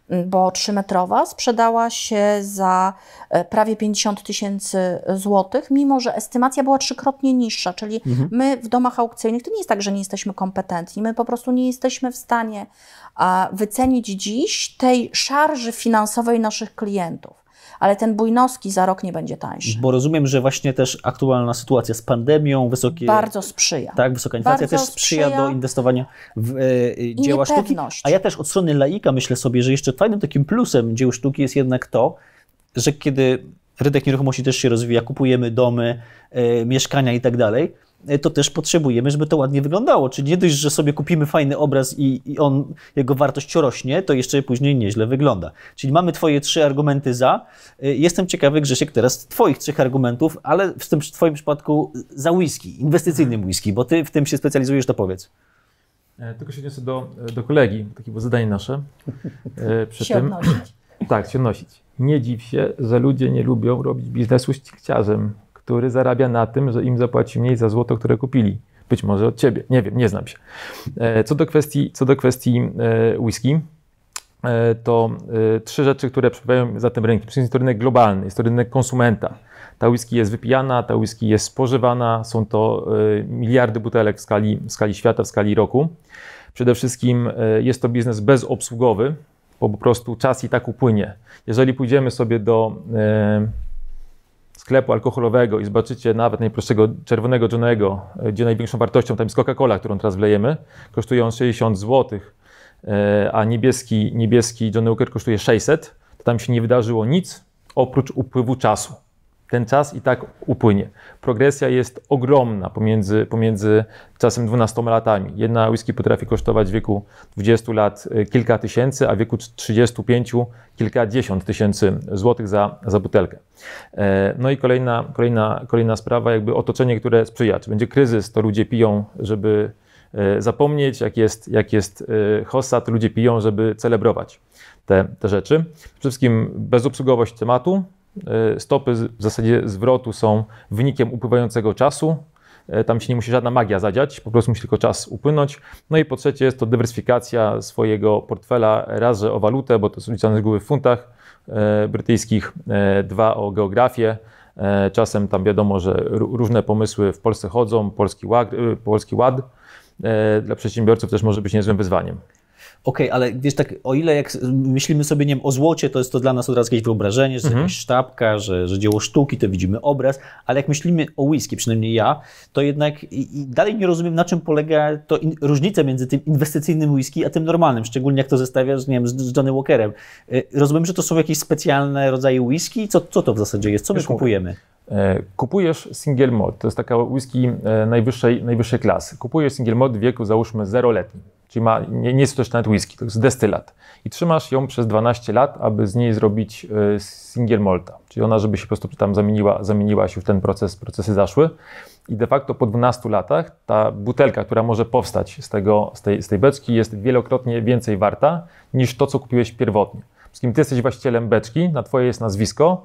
bo trzymetrowa, sprzedała się za prawie pięćdziesiąt tysięcy złotych, mimo że estymacja była trzykrotnie niższa, czyli mhm. my w domach aukcyjnych, to nie jest tak, że nie jesteśmy kompetentni, my po prostu nie jesteśmy w stanie wycenić dziś tej szarży finansowej naszych klientów. Ale ten Bujnowski za rok nie będzie tańszy. Bo rozumiem, że właśnie też aktualna sytuacja z pandemią, wysokie... Bardzo sprzyja. Tak, wysoka inflacja Bardzo też sprzyja, sprzyja do inwestowania w e, dzieła sztuki. A ja też od strony laika myślę sobie, że jeszcze fajnym takim plusem dzieł sztuki jest jednak to, że kiedy rynek nieruchomości też się rozwija, kupujemy domy, e, mieszkania i tak dalej, to też potrzebujemy, żeby to ładnie wyglądało. Czyli nie dość, że sobie kupimy fajny obraz i, i on, jego wartość rośnie, to jeszcze później nieźle wygląda. Czyli mamy Twoje trzy argumenty za. Jestem ciekawy, Grzesiek, teraz Twoich trzech argumentów, ale w tym w Twoim przypadku za whisky, inwestycyjnym whisky, bo Ty w tym się specjalizujesz, to powiedz. Tylko się odniosę do, do kolegi, takie było zadanie nasze. Przy się tym, odnosić. Tak, się odnosić. Nie dziw się, że ludzie nie lubią robić biznesu z cikciarzem, który zarabia na tym, że im zapłaci mniej za złoto, które kupili. Być może od Ciebie. Nie wiem, nie znam się. Co do kwestii, co do kwestii whisky, to y, trzy rzeczy, które przebywają za tym rynkiem. Jest to rynek globalny, jest to rynek konsumenta. Ta whisky jest wypijana, ta whisky jest spożywana, są to y, miliardy butelek w skali, w skali świata, w skali roku. Przede wszystkim y, jest to biznes bezobsługowy, bo po prostu czas i tak upłynie. Jeżeli pójdziemy sobie do y, sklepu alkoholowego i zobaczycie nawet najprostszego czerwonego Johnnego, y, gdzie największą wartością tam jest Coca-Cola, którą teraz wlejemy, kosztuje on sześćdziesiąt złotych, y, a niebieski, niebieski Johnny Walker kosztuje sześćset, to tam się nie wydarzyło nic oprócz upływu czasu. Ten czas i tak upłynie. Progresja jest ogromna pomiędzy, pomiędzy czasem dwunastoma latami. Jedna whisky potrafi kosztować w wieku dwudziestu lat kilka tysięcy, a w wieku trzydziestu pięciu kilkadziesiąt tysięcy złotych za, za butelkę. No i kolejna, kolejna, kolejna sprawa, jakby otoczenie, które sprzyja. Czy będzie kryzys, to ludzie piją, żeby zapomnieć, jak jest, jak jest hossa, to ludzie piją, żeby celebrować te, te rzeczy. Przede wszystkim bezobsługowość tematu. Stopy w zasadzie zwrotu są wynikiem upływającego czasu. Tam się nie musi żadna magia zadziać, po prostu musi tylko czas upłynąć. No i po trzecie jest to dywersyfikacja swojego portfela, raz, że o walutę, bo to są liczone z reguły w funtach brytyjskich, dwa o geografię. Czasem tam wiadomo, że różne pomysły w Polsce chodzą, polski ład, polski ład dla przedsiębiorców też może być niezłym wyzwaniem. Okej, okay, ale wiesz, tak o ile jak myślimy sobie, nie wiem, o złocie, to jest to dla nas od razu jakieś wyobrażenie, że Mhm. jakaś sztabka, że, że dzieło sztuki, to widzimy obraz, ale jak myślimy o whisky, przynajmniej ja, to jednak i, i dalej nie rozumiem, na czym polega to in, różnica między tym inwestycyjnym whisky, a tym normalnym, szczególnie jak to zestawiasz, nie wiem, z, z Johnny Walkerem. Rozumiem, że to są jakieś specjalne rodzaje whisky? Co, co to w zasadzie jest? Co my kupujemy? Kupujesz single malt, to jest taka whisky najwyższej, najwyższej klasy. Kupujesz single malt w wieku załóżmy zeroletnim, czyli ma, nie, nie jest to też nawet whisky, to jest destylat. I trzymasz ją przez dwanaście lat, aby z niej zrobić single malta, czyli ona, żeby się po prostu tam zamieniła, zamieniła się w ten proces, procesy zaszły. I de facto po dwunastu latach ta butelka, która może powstać z, tego, z, tej, z tej beczki, jest wielokrotnie więcej warta niż to, co kupiłeś pierwotnie. Z kim ty jesteś właścicielem beczki, na twoje jest nazwisko,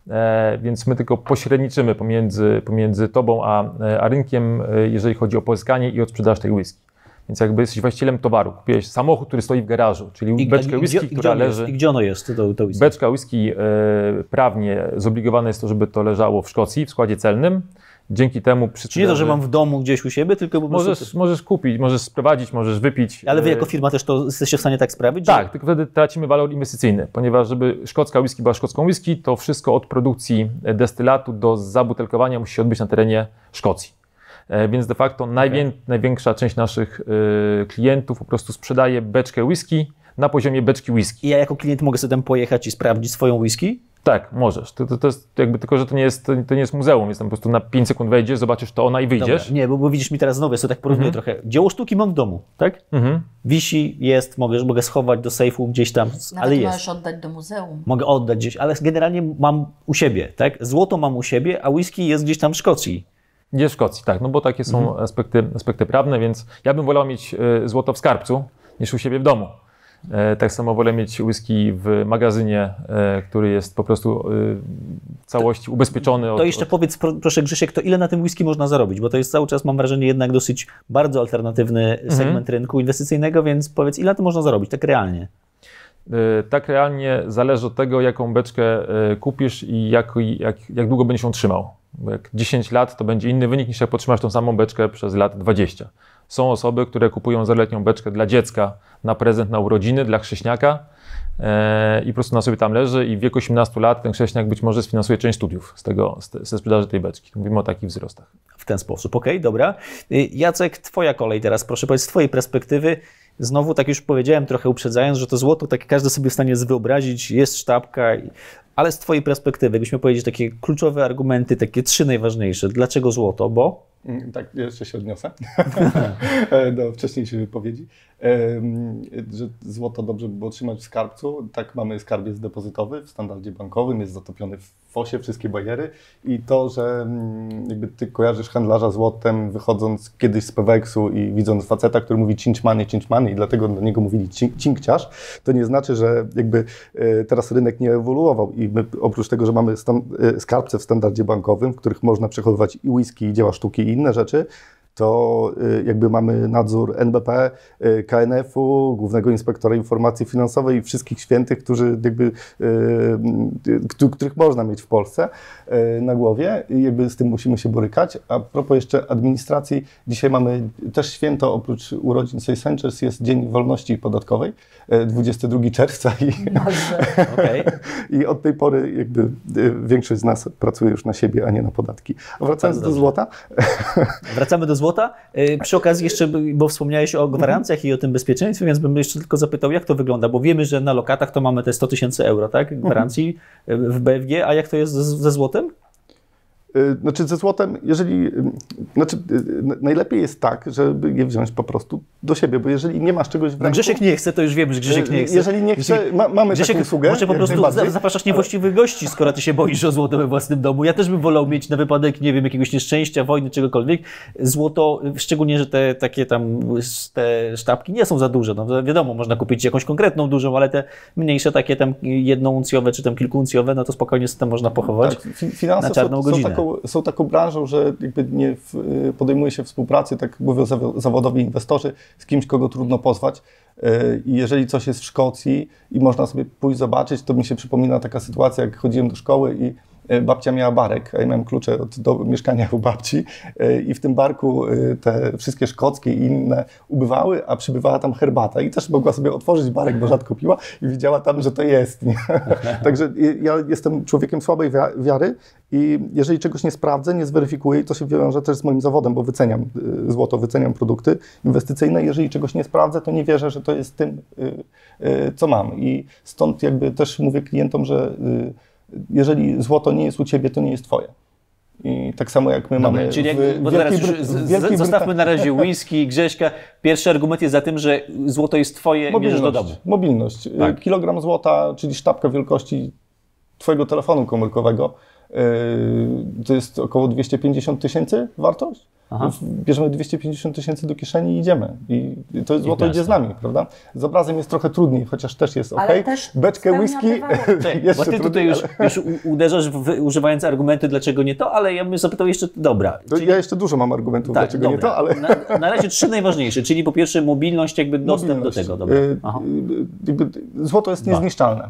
E, więc my tylko pośredniczymy pomiędzy, pomiędzy tobą a, a rynkiem, e, jeżeli chodzi o pozyskanie i odsprzedaż tej whisky. Więc jakby jesteś właścicielem towaru. Kupiłeś samochód, który stoi w garażu, czyli I, beczkę i, whisky, i, która gdzie leży... Jest, I gdzie ono jest, to, to whisky? Beczka whisky e, prawnie zobligowane jest to, żeby to leżało w Szkocji, w składzie celnym. Dzięki temu przy Czyli nie to, że mam w domu gdzieś u siebie, tylko po prostu... Możesz, możesz kupić, możesz sprowadzić, możesz wypić. Ale wy jako firma też to jesteście w stanie tak sprawić? Tak, że... tylko wtedy tracimy walor inwestycyjny, ponieważ żeby szkocka whisky była szkocką whisky, to wszystko od produkcji destylatu do zabutelkowania musi się odbyć na terenie Szkocji. Więc de facto okay. najwię, największa część naszych y, klientów po prostu sprzedaje beczkę whisky na poziomie beczki whisky. I ja jako klient mogę sobie tam pojechać i sprawdzić swoją whisky? Tak, możesz. To, to, to jest jakby tylko, że to nie jest, to nie jest muzeum, jest tam po prostu na pięć sekund wejdziesz, zobaczysz to ona i wyjdziesz. Dobra. Nie, bo, bo widzisz mi teraz znowu, ja sobie tak porównuję Mhm. trochę. Dzieło sztuki mam w domu, tak? Mhm. Wisi, jest, mogę, mogę schować do sejfu gdzieś tam, Nawet ale jest. możesz oddać do muzeum. Mogę oddać gdzieś, ale generalnie mam u siebie, tak? Złoto mam u siebie, a whisky jest gdzieś tam w Szkocji. Jest w Szkocji, tak, no bo takie są Mhm. aspekty, aspekty prawne, więc ja bym wolał mieć y, złoto w skarbcu niż u siebie w domu. E, tak samo wolę mieć whisky w magazynie, e, który jest po prostu e, w całości ubezpieczony. Od, To jeszcze od... powiedz, pro, proszę Grzesiek, to ile na tym whisky można zarobić? Bo to jest cały czas, mam wrażenie, jednak dosyć bardzo alternatywny segment Mhm. rynku inwestycyjnego, więc powiedz, ile to można zarobić, tak realnie? E, tak realnie zależy od tego, jaką beczkę e, kupisz i jak, jak, jak długo będziesz ją trzymał. Bo jak dziesięć lat, to będzie inny wynik niż jak potrzymasz tą samą beczkę przez lat dwadzieścia. Są osoby, które kupują zeroletnią beczkę dla dziecka na prezent na urodziny, dla chrześniaka e, i po prostu na sobie tam leży i w wieku osiemnastu lat ten chrześniak być może sfinansuje część studiów z tego, z, ze sprzedaży tej beczki. Mówimy o takich wzrostach. W ten sposób, okej, okay, dobra. Jacek, twoja kolej teraz, proszę powiedzieć, z twojej perspektywy, znowu tak już powiedziałem, trochę uprzedzając, że to złoto, tak każdy sobie w stanie wyobrazić, jest sztabka, ale z twojej perspektywy, jakbyśmy powiedzieć takie kluczowe argumenty, takie trzy najważniejsze. Dlaczego złoto? Bo? Tak, jeszcze się odniosę do wcześniejszej wypowiedzi, że złoto dobrze by było trzymać w skarbcu. Tak, mamy skarbiec depozytowy w standardzie bankowym, jest zatopiony w fosie, wszystkie bariery i to, że jakby ty kojarzysz handlarza złotem wychodząc kiedyś z Peweksu i widząc faceta, który mówi cinch money, cinch money i dlatego do niego mówili cinkciarz, to nie znaczy, że jakby teraz rynek nie ewoluował i my oprócz tego, że mamy stan- skarbce w standardzie bankowym, w których można przechowywać i whisky, i dzieła sztuki, i inne rzeczy, to jakby mamy nadzór N B P, K N F-u, Głównego Inspektora Informacji Finansowej i wszystkich świętych, którzy jakby, których można mieć w Polsce na głowie. I jakby z tym musimy się borykać. A propos jeszcze administracji, dzisiaj mamy też święto, oprócz urodzin Sales Ventures jest Dzień Wolności Podatkowej, dwudziestego drugiego czerwca i, okay. i od tej pory jakby większość z nas pracuje już na siebie, a nie na podatki. A wracając do złota. Wracamy do złota. Przy okazji jeszcze, bo wspomniałeś o gwarancjach i o tym bezpieczeństwie, więc bym jeszcze tylko zapytał, jak to wygląda, bo wiemy, że na lokatach to mamy te sto tysięcy euro, tak, gwarancji w B F G, a jak to jest ze, ze złotem? Znaczy ze złotem, jeżeli, znaczy najlepiej jest tak, żeby je wziąć po prostu do siebie, bo jeżeli nie masz czegoś w ręku... No Grzesiek nie chce, to już wiemy, że Grzesiek nie chce. Jeżeli nie chce, ma, mamy Grzesiek, taką usługę. Może po prostu zapraszasz niewłaściwych gości, skoro ty się boisz o złoto we własnym domu. Ja też bym wolał mieć na wypadek, nie wiem, jakiegoś nieszczęścia, wojny, czegokolwiek. Złoto, szczególnie, że te takie tam te sztabki nie są za duże. No wiadomo, można kupić jakąś konkretną dużą, ale te mniejsze takie tam jednouncjowe czy tam kilkuuncjowe, no to spokojnie sobie tam można pochować tak, finanse na czarną są, godzinę. Są taką, są taką branżą, że jakby nie w, podejmuje się współpracy, tak mówią zawodowi inwestorzy, z kimś, kogo trudno pozwać. I jeżeli coś jest w Szkocji i można sobie pójść zobaczyć, to mi się przypomina taka sytuacja, jak chodziłem do szkoły i babcia miała barek, a ja miałem klucze od do mieszkania u babci i w tym barku te wszystkie szkockie i inne ubywały, a przybywała tam herbata i też mogła sobie otworzyć barek, bo rzadko piła i widziała tam, że to jest. Nie? Także ja jestem człowiekiem słabej wiary i jeżeli czegoś nie sprawdzę, nie zweryfikuję, to się wiąże też z moim zawodem, bo wyceniam złoto, wyceniam produkty inwestycyjne. Jeżeli czegoś nie sprawdzę, to nie wierzę, że to jest tym, co mam. I stąd jakby też mówię klientom, że jeżeli złoto nie jest u ciebie, to nie jest twoje. I tak samo jak my Dobra, mamy czyli jak, w bo teraz Wielkiej już Bry- z, Wielkiej zostawmy na razie whisky, Grześka. Pierwszy argument jest za tym, że złoto jest twoje i bierzesz do domu. Mobilność. Tak. Kilogram złota, czyli sztabka wielkości twojego telefonu komórkowego, yy, to jest około dwieście pięćdziesiąt tysięcy wartość. Aha. Bierzemy dwieście pięćdziesiąt tysięcy do kieszeni i idziemy. I to jest złoto idzie z nami, prawda? Z obrazem jest trochę trudniej, chociaż też jest ok. Beczkę whisky jeszcze Bo ty tutaj już, ale... już uderzasz w, używając argumenty, dlaczego nie to, ale ja bym zapytał jeszcze, dobra. Czyli... Ja jeszcze dużo mam argumentów, tak, dlaczego dobra. nie to, ale... Na, na razie trzy najważniejsze, czyli po pierwsze mobilność, jakby dostęp mobilność. do tego. Dobra. Jakby złoto jest Dwa. niezniszczalne.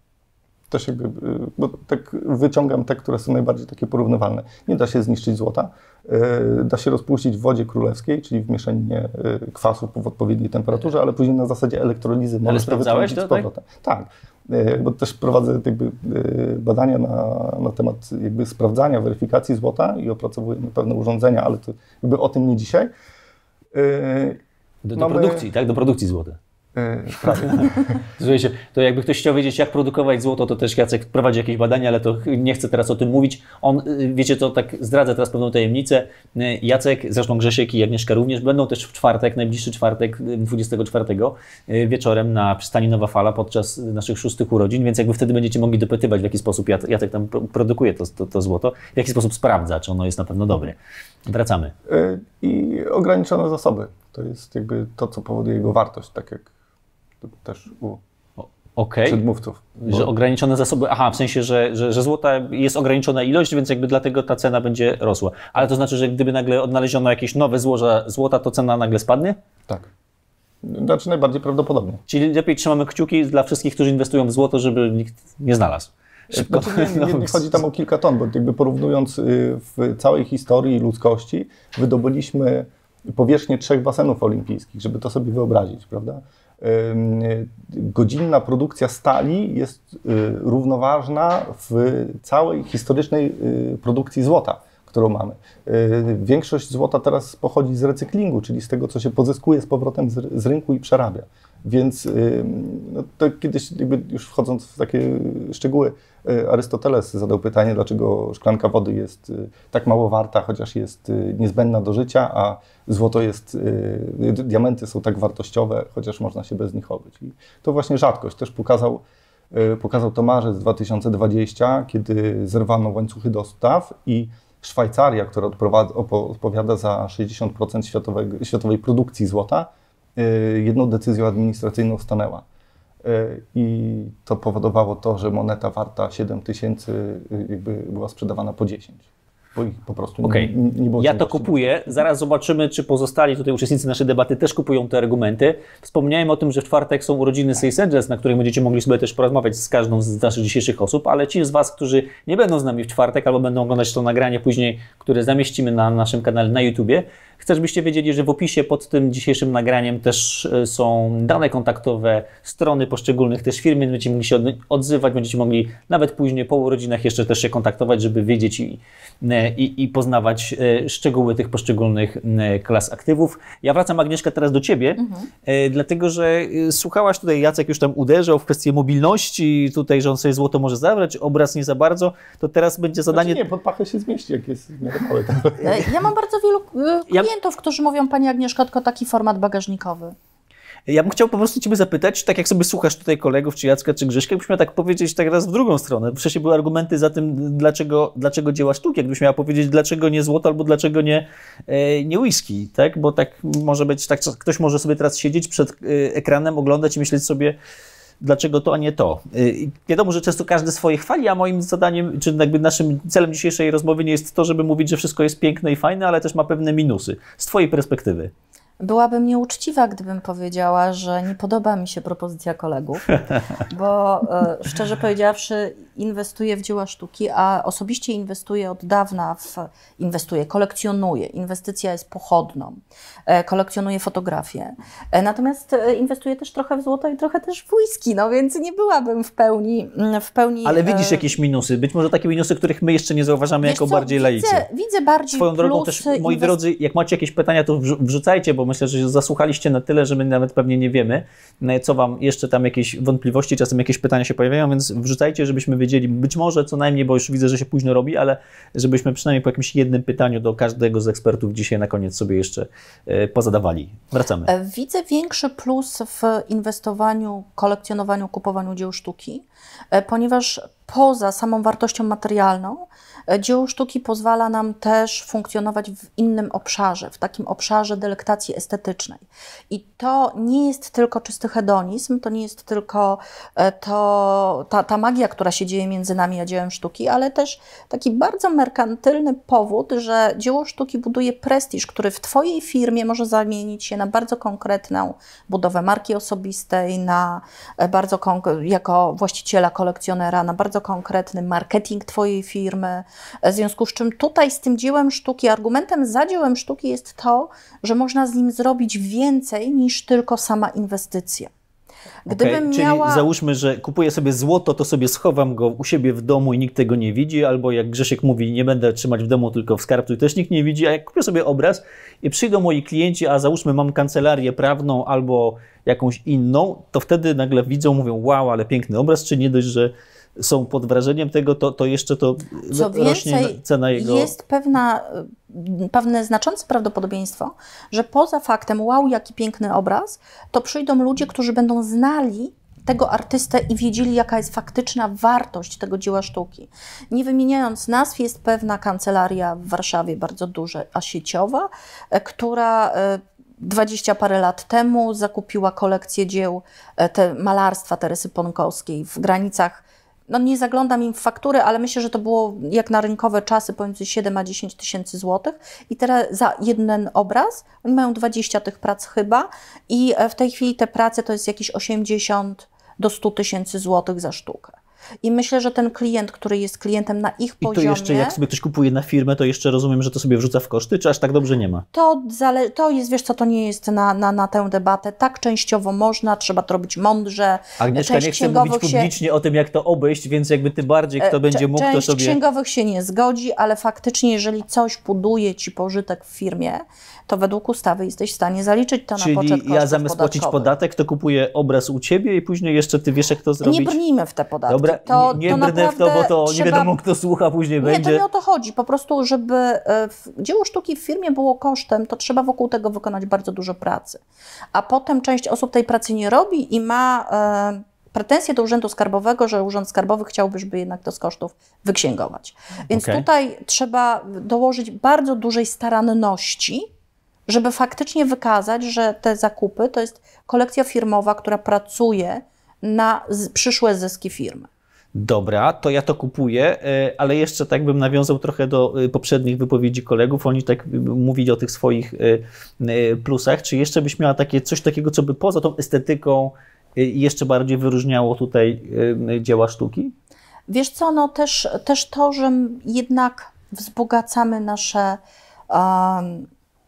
Też jakby, bo tak wyciągam te, które są najbardziej takie porównywalne. Nie da się zniszczyć złota. Da się rozpuścić w wodzie królewskiej, czyli w mieszaninie kwasów w odpowiedniej temperaturze, ale później na zasadzie elektrolizy możesz to wyciągnąć z powrotem. Tak, bo też prowadzę jakby badania na, na temat jakby sprawdzania, weryfikacji złota i opracowujemy pewne urządzenia, ale to jakby o tym nie dzisiaj. Do, do Mamy... produkcji, tak? Do produkcji złota. Słuchajcie, to jakby ktoś chciał wiedzieć, jak produkować złoto, to też Jacek prowadzi jakieś badania, ale to nie chcę teraz o tym mówić. On, wiecie, to tak zdradzę teraz pewną tajemnicę. Jacek, zresztą Grzesiek i Agnieszka również, będą też w czwartek, najbliższy czwartek, dwudziestego czwartego wieczorem na przystani Nowa Fala podczas naszych szóstych urodzin, więc jakby wtedy będziecie mogli dopytywać, w jaki sposób Jacek tam produkuje to, to, to złoto, w jaki sposób sprawdza, czy ono jest na pewno dobre. Wracamy. I ograniczone zasoby. To jest jakby to, co powoduje jego wartość, tak jak też u okay. przedmówców. Bo... Że ograniczone zasoby, aha, w sensie, że, że, że złota jest ograniczona ilość, więc jakby dlatego ta cena będzie rosła. Ale to znaczy, że gdyby nagle odnaleziono jakieś nowe złoża złota, to cena nagle spadnie? Tak. Znaczy najbardziej prawdopodobnie. Czyli lepiej trzymamy kciuki dla wszystkich, którzy inwestują w złoto, żeby nikt nie znalazł. Szybko. Znaczy nie, nie, nie chodzi tam o kilka ton, bo jakby porównując w całej historii ludzkości wydobyliśmy powierzchnię trzech basenów olimpijskich, żeby to sobie wyobrazić, prawda? Godzinna produkcja stali jest równoważna w całej historycznej produkcji złota, którą mamy. Większość złota teraz pochodzi z recyklingu, czyli z tego, co się pozyskuje z powrotem z, z rynku i przerabia. Więc no, to kiedyś, jakby już wchodząc w takie szczegóły, Arystoteles zadał pytanie, dlaczego szklanka wody jest tak mało warta, chociaż jest niezbędna do życia, a złoto jest, diamenty są tak wartościowe, chociaż można się bez nich obyć. I to właśnie rzadkość. Też pokazał, pokazał to marzec dwa tysiące dwudziesty, kiedy zerwano łańcuchy dostaw i Szwajcaria, która odpowiada za sześćdziesiąt procent światowego, światowej produkcji złota, jedną decyzją administracyjną stanęła. I to powodowało to, że moneta warta siedem tysięcy jakby była sprzedawana po dziesięć. bo ich po prostu Okej. nie, nie było. Ja czym to właściwie. kupuję. Zaraz zobaczymy, czy pozostali tutaj uczestnicy naszej debaty też kupują te argumenty. Wspomniałem o tym, że w czwartek są urodziny Sales Angels, na których będziecie mogli sobie też porozmawiać z każdą z naszych dzisiejszych osób, ale ci z Was, którzy nie będą z nami w czwartek albo będą oglądać to nagranie później, które zamieścimy na naszym kanale na YouTubie, chcę, żebyście wiedzieli, że w opisie pod tym dzisiejszym nagraniem też są dane kontaktowe strony poszczególnych też firm, będziecie mogli się odzywać, będziecie mogli nawet później po urodzinach jeszcze też się kontaktować, żeby wiedzieć i, i, i poznawać szczegóły tych poszczególnych klas aktywów. Ja wracam, Agnieszka, teraz do Ciebie, mhm. dlatego że słuchałaś tutaj, Jacek już tam uderzał w kwestię mobilności, tutaj, że on sobie złoto może zabrać, obraz nie za bardzo, to teraz będzie zadanie... Znaczy nie, pod pachę się zmieści, jak jest w miarę mały. Ja mam bardzo wielu klientów, którzy mówią, Pani Agnieszko, tylko taki format bagażnikowy. Ja bym chciał po prostu Ciebie zapytać, tak jak sobie słuchasz tutaj kolegów, czy Jacka, czy Grzyśka, jakbyś miał tak powiedzieć tak raz w drugą stronę. Przecież były argumenty za tym, dlaczego, dlaczego dzieła sztuki, jakbyś miała powiedzieć, dlaczego nie złoto, albo dlaczego nie, e, nie whisky, tak? Bo tak może być, tak ktoś może sobie teraz siedzieć przed e, ekranem, oglądać i myśleć sobie, dlaczego to, a nie to. I wiadomo, że często każdy swoje chwali, a moim zadaniem, czy jakby naszym celem dzisiejszej rozmowy nie jest to, żeby mówić, że wszystko jest piękne i fajne, ale też ma pewne minusy. Z Twojej perspektywy. Byłabym nieuczciwa, gdybym powiedziała, że nie podoba mi się propozycja kolegów, bo e, szczerze powiedziawszy inwestuję w dzieła sztuki, a osobiście inwestuję od dawna w, inwestuję, kolekcjonuję. Inwestycja jest pochodną, e, kolekcjonuję fotografię, e, natomiast e, inwestuję też trochę w złoto i trochę też w whisky, no więc nie byłabym w pełni... W pełni Ale widzisz e, jakieś minusy, być może takie minusy, których my jeszcze nie zauważamy jako co, bardziej laicy. Widzę, widzę bardziej Swoją drogą też, moi inwest- drodzy, jak macie jakieś pytania, to wrzucajcie, bo myślę, że zasłuchaliście na tyle, że my nawet pewnie nie wiemy, co Wam jeszcze tam jakieś wątpliwości, czasem jakieś pytania się pojawiają, więc wrzucajcie, żebyśmy wiedzieli, być może co najmniej, bo już widzę, że się późno robi, ale żebyśmy przynajmniej po jakimś jednym pytaniu do każdego z ekspertów dzisiaj na koniec sobie jeszcze pozadawali. Wracamy. Widzę większy plus w inwestowaniu, kolekcjonowaniu, kupowaniu dzieł sztuki, ponieważ poza samą wartością materialną dzieło sztuki pozwala nam też funkcjonować w innym obszarze, w takim obszarze delektacji estetycznej. I to nie jest tylko czysty hedonizm, to nie jest tylko to, ta, ta magia, która się dzieje między nami a dziełem sztuki, ale też taki bardzo merkantylny powód, że dzieło sztuki buduje prestiż, który w Twojej firmie może zamienić się na bardzo konkretną budowę marki osobistej, na bardzo jako właściciela, kolekcjonera, na bardzo konkretny marketing Twojej firmy. W związku z czym tutaj z tym dziełem sztuki, argumentem za dziełem sztuki jest to, że można z nim zrobić więcej niż tylko sama inwestycja. Gdybym okay, miała... Czyli załóżmy, że kupuję sobie złoto, to sobie schowam go u siebie w domu i nikt tego nie widzi, albo jak Grzesiek mówi, nie będę trzymać w domu, tylko w skarbcu i też nikt nie widzi, a jak kupię sobie obraz i przyjdą moi klienci, a załóżmy mam kancelarię prawną albo jakąś inną, to wtedy nagle widzą, mówią, wow, ale piękny obraz, czy nie dość, że są pod wrażeniem tego, to, to jeszcze to Co rośnie więcej, cena jego... jest pewna, pewne znaczące prawdopodobieństwo, że poza faktem wow, jaki piękny obraz, to przyjdą ludzie, którzy będą znali tego artystę i wiedzieli, jaka jest faktyczna wartość tego dzieła sztuki. Nie wymieniając nazw, jest pewna kancelaria w Warszawie, bardzo duża, a sieciowa, która dwadzieścia parę lat temu zakupiła kolekcję dzieł te malarstwa Teresy Ponkowskiej w granicach. No nie zaglądam im w faktury, ale myślę, że to było jak na rynkowe czasy pomiędzy siedem a dziesięć tysięcy złotych i teraz za jeden obraz, oni mają dwadzieścia tych prac chyba i w tej chwili te prace to jest jakieś osiemdziesiąt do stu tysięcy złotych za sztukę. I myślę, że ten klient, który jest klientem na ich I poziomie... I to jeszcze, jak sobie ktoś kupuje na firmę, to jeszcze rozumiem, że to sobie wrzuca w koszty, czy aż tak dobrze nie ma? To, zale... to jest, wiesz co, to nie jest na, na, na tę debatę. Tak częściowo można, trzeba to robić mądrze. Agnieszka nie chce mówić publicznie się... o tym, jak to obejść, więc jakby tym bardziej, kto będzie mógł, Część to sobie... księgowych się nie zgodzi, ale faktycznie, jeżeli coś buduje Ci pożytek w firmie, to według ustawy jesteś w stanie zaliczyć to Czyli na poczet kosztów ja zamiast płacić podatkowych. podatek, to kupuję obraz u Ciebie i później jeszcze Ty wiesz, jak to zrobić? Nie brnijmy w te podatki. Dobra, to, nie, nie to brnę w to, bo to trzeba... nie wiadomo, kto słucha, później nie, będzie. Nie, to nie o to chodzi. Po prostu, żeby dzieło sztuki w firmie było kosztem, to trzeba wokół tego wykonać bardzo dużo pracy. A potem część osób tej pracy nie robi i ma e, pretensje do Urzędu Skarbowego, że Urząd Skarbowy chciałby, żeby jednak to z kosztów wyksięgować. Więc okay. tutaj trzeba dołożyć bardzo dużej staranności, żeby faktycznie wykazać, że te zakupy to jest kolekcja firmowa, która pracuje na z, przyszłe zyski firmy. Dobra, to ja to kupuję, ale jeszcze tak bym nawiązał trochę do poprzednich wypowiedzi kolegów. Oni tak mówili o tych swoich plusach. Czy jeszcze byś miała takie, coś takiego, co by poza tą estetyką jeszcze bardziej wyróżniało tutaj dzieła sztuki? Wiesz co, no też, też to, że jednak wzbogacamy nasze, um,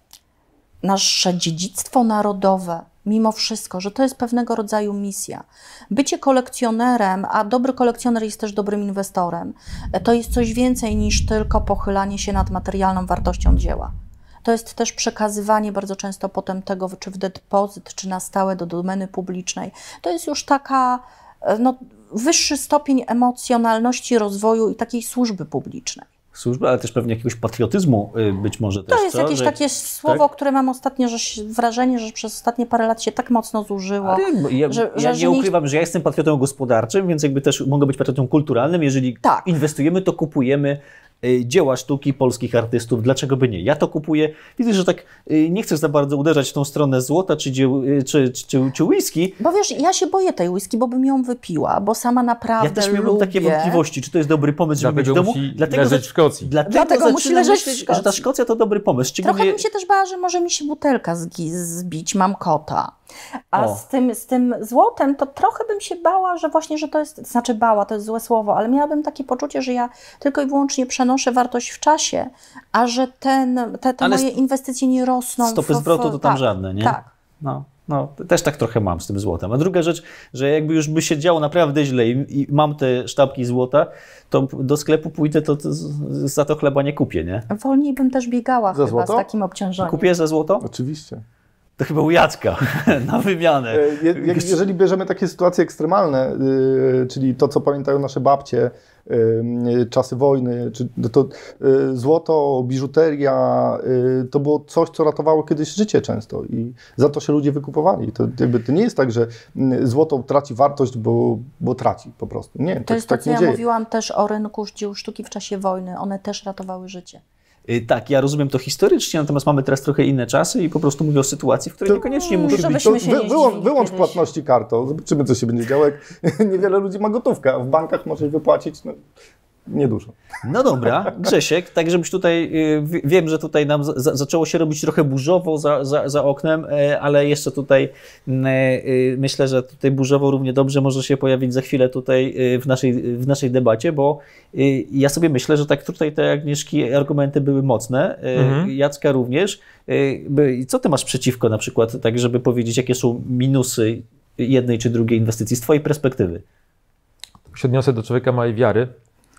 nasze dziedzictwo narodowe, mimo wszystko, że to jest pewnego rodzaju misja. Bycie kolekcjonerem, a dobry kolekcjoner jest też dobrym inwestorem, to jest coś więcej niż tylko pochylanie się nad materialną wartością dzieła. To jest też przekazywanie bardzo często potem tego, czy w depozyt, czy na stałe do domeny publicznej. To jest już taka, no, wyższy stopień emocjonalności, rozwoju i takiej służby publicznej. Służby, ale też pewnie jakiegoś patriotyzmu być może też. To jest co? jakieś że, takie słowo, tak? które mam ostatnio że się, wrażenie, że przez ostatnie parę lat się tak mocno zużyło. Ale ja, że, ja że, nie że ukrywam, że ja jestem patriotą gospodarczym, więc jakby też mogę być patriotą kulturalnym. Jeżeli tak. inwestujemy, to kupujemy dzieła sztuki polskich artystów. Dlaczego by nie? Ja to kupuję. Widzę, że tak nie chcesz za bardzo uderzać w tą stronę złota czy, dzieł, czy, czy, czy, czy whisky. Bo wiesz, ja się boję tej whisky, bo bym ją wypiła, bo sama naprawdę Ja też miałem lubię. takie wątpliwości, czy to jest dobry pomysł, żeby Dlatego mieć w domu. musi Dlatego leżeć w Szkocji. Dlatego, Dlatego musi zaczynam leżeć w myśleć, Szkocji. że ta Szkocja to dobry pomysł. Szczególnie... Trochę bym się też bała, że może mi się butelka zgi- zbić, mam kota. A z tym, z tym złotem to trochę bym się bała, że właśnie, że to jest, znaczy bała, to jest złe słowo, ale miałabym takie poczucie, że ja tylko i wyłącznie przenoszę wartość w czasie, a że ten, te, te moje inwestycje nie rosną. Stopy w, w, zwrotu to tam tak, żadne, nie? Tak. No, no, też tak trochę mam z tym złotem. A druga rzecz, że jakby już by się działo naprawdę źle i, i mam te sztabki złota, to do sklepu pójdę, to, to za to chleba nie kupię, nie? Wolniej bym też biegała Za chyba złoto? z takim obciążeniem. Kupię za złoto? Oczywiście. To chyba u Jacka na wymianę. Je, jak, jeżeli bierzemy takie sytuacje ekstremalne, yy, czyli to, co pamiętają nasze babcie, yy, czasy wojny, czy to yy, złoto, biżuteria, yy, to było coś, co ratowało kiedyś życie często i za to się ludzie wykupowali. To, jakby, to nie jest tak, że yy, złoto traci wartość, bo, bo traci po prostu. Nie, to tak, jest to, tak co nie ja dzieje. mówiłam też o rynku dzieł sztuki w czasie wojny. One też ratowały życie. Tak, ja rozumiem to historycznie, natomiast mamy teraz trochę inne czasy i po prostu mówię o sytuacji, w której To- niekoniecznie muszę Żebyśmy być... To się nie wy, wyłącz, zdziwili wyłącz kiedyś. płatności kartą, zobaczymy, co się będzie działo. Jak niewiele ludzi ma gotówkę, a w bankach może wypłacić no, niedużo. No dobra, Grzesiek, tak żebyś tutaj, y, w- wiem, że tutaj nam za, zaczęło się robić trochę burzowo za, za, za oknem, y, ale jeszcze tutaj y, y, myślę, że tutaj burzowo równie dobrze może się pojawić za chwilę tutaj y, w naszej, w naszej debacie, bo y, ja sobie myślę, że tak tutaj te Agnieszki argumenty były mocne, y, Mhm. Jacka również. Y, by- Co ty masz przeciwko na przykład, tak żeby powiedzieć, jakie są minusy jednej czy drugiej inwestycji z twojej perspektywy? się odniosę do człowieka małej wiary,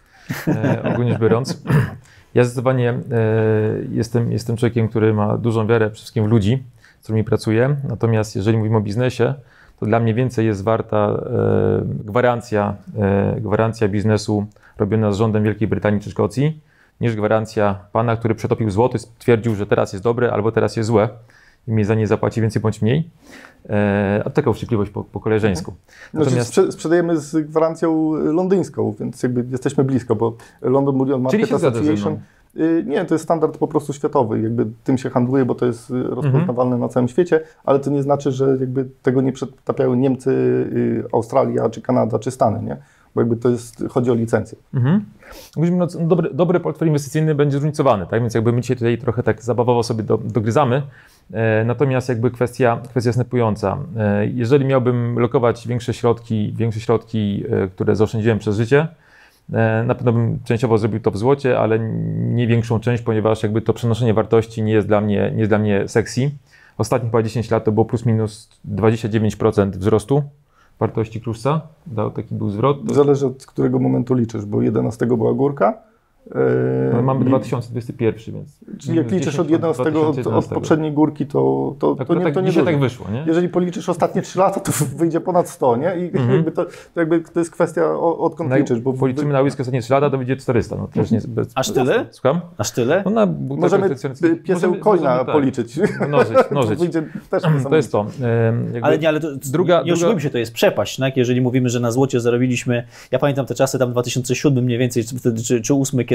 e, ogólnie rzecz biorąc. Ja zdecydowanie e, jestem, jestem człowiekiem, który ma dużą wiarę przede wszystkim w ludzi, z którymi pracuję. Natomiast jeżeli mówimy o biznesie, to dla mnie więcej jest warta e, gwarancja, e, gwarancja biznesu robiona z rządem Wielkiej Brytanii czy Szkocji, niż gwarancja pana, który przetopił złoto i stwierdził, że teraz jest dobre albo teraz jest złe i mi za nie zapłaci więcej bądź mniej. E, a taka uczciwość po, po koleżeńsku. Znaczy, Natomiast, sprze- sprzedajemy z gwarancją londyńską, więc jakby jesteśmy blisko, bo London Bullion Market Czyli się zgadza ze Association... Y, Nie, to jest standard po prostu światowy, jakby tym się handluje, bo to jest y, rozpoznawalne Mhm. na całym świecie, ale to nie znaczy, że jakby tego nie przetapiały Niemcy, y, Australia, czy Kanada, czy Stany, nie? Bo jakby to jest, chodzi o licencję. mhm. Mówimy, no, dobry, dobry portfel inwestycyjny będzie zróżnicowany, tak? Więc jakby my dzisiaj tutaj trochę tak zabawowo sobie do, dogryzamy. E, natomiast jakby kwestia, kwestia następująca. E, jeżeli miałbym lokować większe środki, większe środki, e, które zaoszczędziłem przez życie, e, na pewno bym częściowo zrobił to w złocie, ale nie większą część, ponieważ jakby to przenoszenie wartości nie jest dla mnie, nie jest dla mnie sexy. Ostatnich chyba dziesięć lat to było plus minus dwadzieścia dziewięć procent wzrostu wartości kruszca. Dał taki był zwrot. Zależy od którego momentu liczysz, bo jedenastego była górka. y, No, mamy i- dwa tysiące dwudziesty pierwszy, więc... Czyli jak liczysz od jedenastego, od, od poprzedniej górki, to, to, to Akurat nie, tak, to nie dzisiaj dużo. tak wyszło, nie? Jeżeli policzysz ostatnie trzy lata, to wyjdzie ponad sto, nie? I Mhm. jakby to, to, jakby to jest kwestia o- odkąd Na, liczysz. Bo policzymy na whisky ostatnie trzy lata, to będzie czterysta. No, też nie, bez, Aż tyle? Słucham? Aż tyle? No, na butelkach Możemy tradycyjnych- y, pieseł możemy- coina możemy, tak, policzyć. Mnożyć, mnożyć. To wyjdzie też To jest to. em, jakby- Ale nie, ale to, druga- nie oszukujmy druga- się, to jest przepaść, tak? Jeżeli mówimy, że na złocie zarobiliśmy, ja pamiętam te czasy tam w dwa tysiące siódmym mniej więcej, czy, wtedy, czy, czy ósmy, kiedy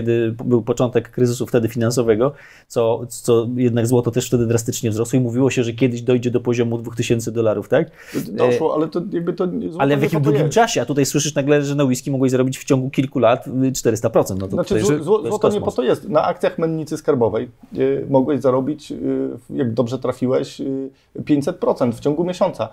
kiedy był początek kryzysu wtedy finansowego, co, co jednak złoto też wtedy drastycznie wzrosło i mówiło się, że kiedyś dojdzie do poziomu dwa tysiące dolarów, tak? Doszło, ale to jakby to... Ale w jakim długim czasie? A tutaj słyszysz nagle, że na whisky mogłeś zarobić w ciągu kilku lat czterysta procent. No to znaczy, jest, zł, zł, złoto nie po to jest. Na akcjach mennicy skarbowej y, mogłeś zarobić, y, jak dobrze trafiłeś, y, pięćset procent w ciągu miesiąca.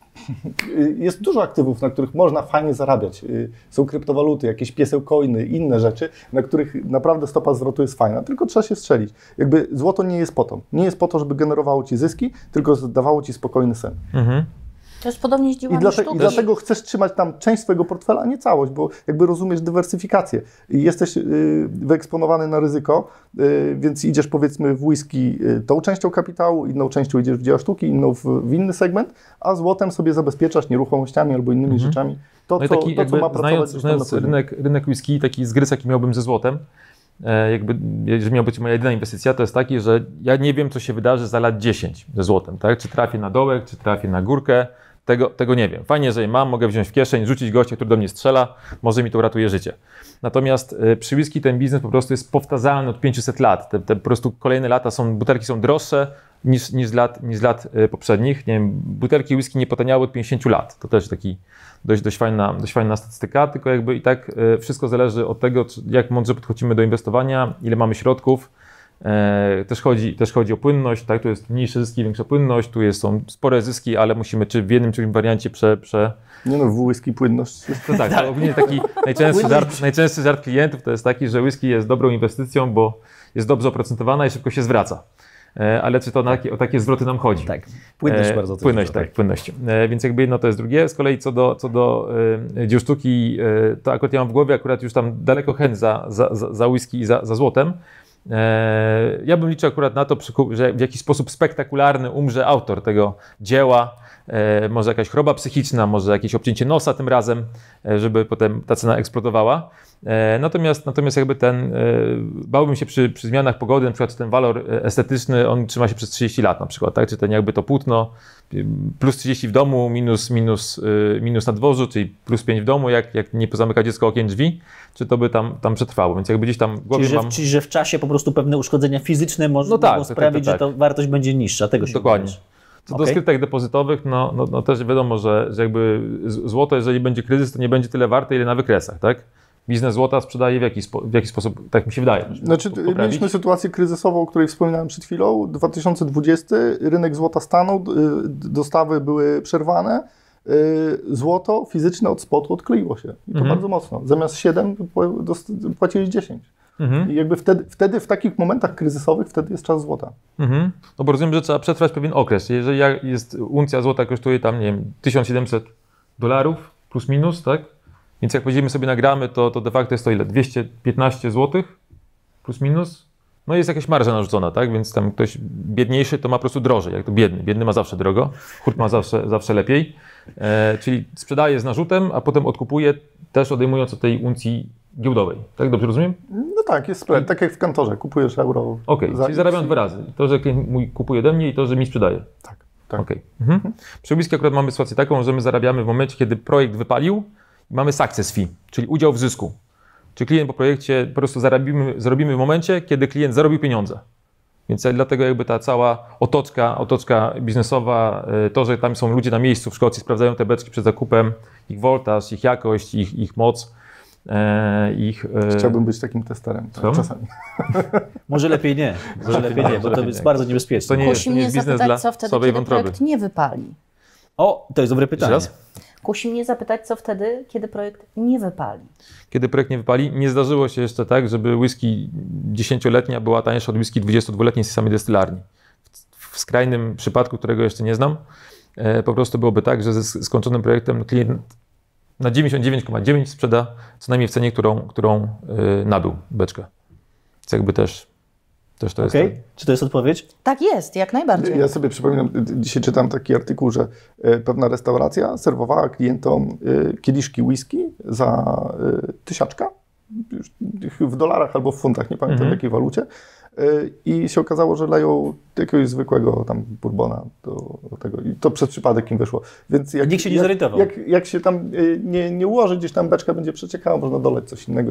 Jest dużo aktywów, na których można fajnie zarabiać. Są kryptowaluty, jakieś piesełcoiny, inne rzeczy, na których naprawdę stopa zwrotu jest fajna, tylko trzeba się strzelić. Jakby złoto nie jest po to. Nie jest po to, żeby generowało ci zyski, tylko dawało ci spokojny sen. Mhm. To jest podobnie z dziełami I, dlate, sztuki. I dlatego chcesz trzymać tam część swojego portfela, a nie całość, bo jakby rozumiesz dywersyfikację. I jesteś y, wyeksponowany na ryzyko, y, więc idziesz powiedzmy w whisky y, tą częścią kapitału, inną częścią idziesz w dzieła sztuki, inną w, w inny segment, a złotem sobie zabezpieczasz nieruchomościami albo innymi Mhm. rzeczami. To, No i co, taki, to, jakby, co ma pracować... znając, gdzieś tam znając na rynek, rynek whisky, taki zgryz, jaki miałbym ze złotem, e, jakby, jeżeli miała być moja jedyna inwestycja, to jest taki, że ja nie wiem, co się wydarzy za lat dziesięć ze złotem, tak? Czy trafię na dołek, czy trafię na górkę, tego, tego nie wiem. Fajnie, że je mam, mogę wziąć w kieszeń, rzucić gościa, który do mnie strzela, może mi to uratuje życie. Natomiast e, przy whisky ten biznes po prostu jest powtarzalny od pięciuset lat. Te, te po prostu kolejne lata są, butelki są droższe niż, niż z lat, niż z lat e, poprzednich. Nie wiem, butelki whisky nie potaniały od pięćdziesięciu lat. To też taki dość, dość, fajna, dość fajna statystyka, tylko jakby i tak e, wszystko zależy od tego, czy, jak mądrze podchodzimy do inwestowania, ile mamy środków. E, też, chodzi, też chodzi o płynność, tak? Tu jest mniejsze zyski, większa płynność, tu jest, są spore zyski, ale musimy czy w jednym czy w innym wariancie prze... prze... Nie no, w whisky płynność. To tak, to ogólnie taki najczęstszy żart, najczęstszy żart klientów to jest taki, że whisky jest dobrą inwestycją, bo jest dobrze oprocentowana i szybko się zwraca. E, ale czy to na, o takie zwroty nam chodzi? Tak, płynność e, bardzo też Płynność, dużo, tak, płynność. E, więc jakby jedno to jest drugie. Z kolei co do, co do e, dzieł sztuki, e, to akurat ja mam w głowie akurat już tam daleko chęć za, za, za, za whisky i za, za złotem. E, ja bym liczył akurat na to, że w jakiś sposób spektakularny umrze autor tego dzieła. E, może jakaś choroba psychiczna, może jakieś obcięcie nosa tym razem, e, żeby potem ta cena eksplodowała. E, natomiast, natomiast jakby ten, e, bałbym się przy, przy zmianach pogody, na przykład ten walor estetyczny, on trzyma się przez trzydzieści lat na przykład, tak? Czy ten jakby to płótno, plus trzydzieści w domu, minus, minus, e, minus na dworzu, czyli plus pięć w domu, jak, jak nie pozamyka dziecko okien drzwi, czy to by tam, tam przetrwało, więc jakby gdzieś tam w głowie czyli, że, mam... czyli, że w czasie po prostu pewne uszkodzenia fizyczne może, No tak, mogą tak, sprawić, tak, tak. że to wartość będzie niższa, tego się Dokładnie. obawiasz. Co do Okej. skrytek depozytowych, no, no, no też wiadomo, że, że jakby z- złoto, jeżeli będzie kryzys, to nie będzie tyle warte, ile na wykresach, tak? Biznes złota sprzedaje w jaki, spo, w jaki sposób, tak mi się wydaje. Znaczy, poprawić. mieliśmy sytuację kryzysową, o której wspominałem przed chwilą. dwa tysiące dwudziesty, rynek złota stanął, y, dostawy były przerwane. Y, Złoto fizyczne od spotu odkleiło się. I to Mhm. bardzo mocno. Zamiast siedem pł- dost- płacili dziesięć. Mhm. I jakby wtedy, wtedy, w takich momentach kryzysowych, wtedy jest czas złota. Mhm. No bo rozumiem, że trzeba przetrwać pewien okres. Jeżeli ja- jest uncja złota kosztuje tam, nie wiem, tysiąc siedemset dolarów plus minus, tak? Więc jak podzielimy sobie na gramy, to, to de facto jest to ile? dwieście piętnaście złotych plus minus? No jest jakaś marża narzucona, tak? Więc tam ktoś biedniejszy to ma po prostu drożej, jak to biedny. Biedny ma zawsze drogo, hurt ma zawsze, zawsze lepiej. E, czyli sprzedaje z narzutem, a potem odkupuje też odejmując od tej uncji giełdowej. Tak? Dobrze rozumiem? No tak, jest spread. Tak jak w kantorze. Kupujesz euro. Okej, za czyli zarabiam dwa razy. To, że klient mój kupuje ode mnie i to, że mi sprzedaje. Tak, tak. Okej. Mhm. Przy whisky akurat mamy sytuację taką, że my zarabiamy w momencie, kiedy projekt wypalił i mamy success fee, czyli udział w zysku. Czyli klient po projekcie po prostu zarobimy, zarobimy w momencie, kiedy klient zarobił pieniądze. Więc dlatego jakby ta cała otoczka, otoczka biznesowa, y, to, że tam są ludzie na miejscu w Szkocji, sprawdzają te beczki przed zakupem, ich woltaż, ich jakość, ich, ich moc, e, ich... e, Chciałbym być takim testerem Co? czasami. Może lepiej nie, może lepiej nie, bo to jest bardzo niebezpieczne. To nie jest, Kusi to nie mnie jest biznes zapytać, dla co wtedy, słabej kiedy wątroby. projekt nie wypali. O, to jest dobre pytanie. Jeszcze raz? Kusi mnie zapytać, co wtedy, kiedy projekt nie wypali. Kiedy projekt nie wypali, nie zdarzyło się jeszcze tak, żeby whisky dziesięcioletnia była tańsza od whisky dwudziestodwuletniej z tej samej destylarni. W, w skrajnym przypadku, którego jeszcze nie znam, e, po prostu byłoby tak, że ze skończonym projektem klient na dziewięćdziesiąt dziewięć przecinek dziewięć sprzeda co najmniej w cenie, którą, którą e, nabył beczkę. Więc jakby też, też to Okej, jest tak. czy to jest odpowiedź? Tak jest, jak najbardziej. Ja sobie przypominam, dzisiaj czytam taki artykuł, że e, pewna restauracja serwowała klientom e, kieliszki whisky za e, tysiaczka, już w dolarach albo w funtach, nie pamiętam Mhm. w jakiej walucie. E, I się okazało, że leją jakiegoś zwykłego tam bourbona do, do tego. I to przez przypadek im wyszło. Więc jak, Nikt się nie jak, zorientował. Jak, jak się tam e, nie, nie ułoży, gdzieś tam beczka będzie przeciekała, można doleć coś innego.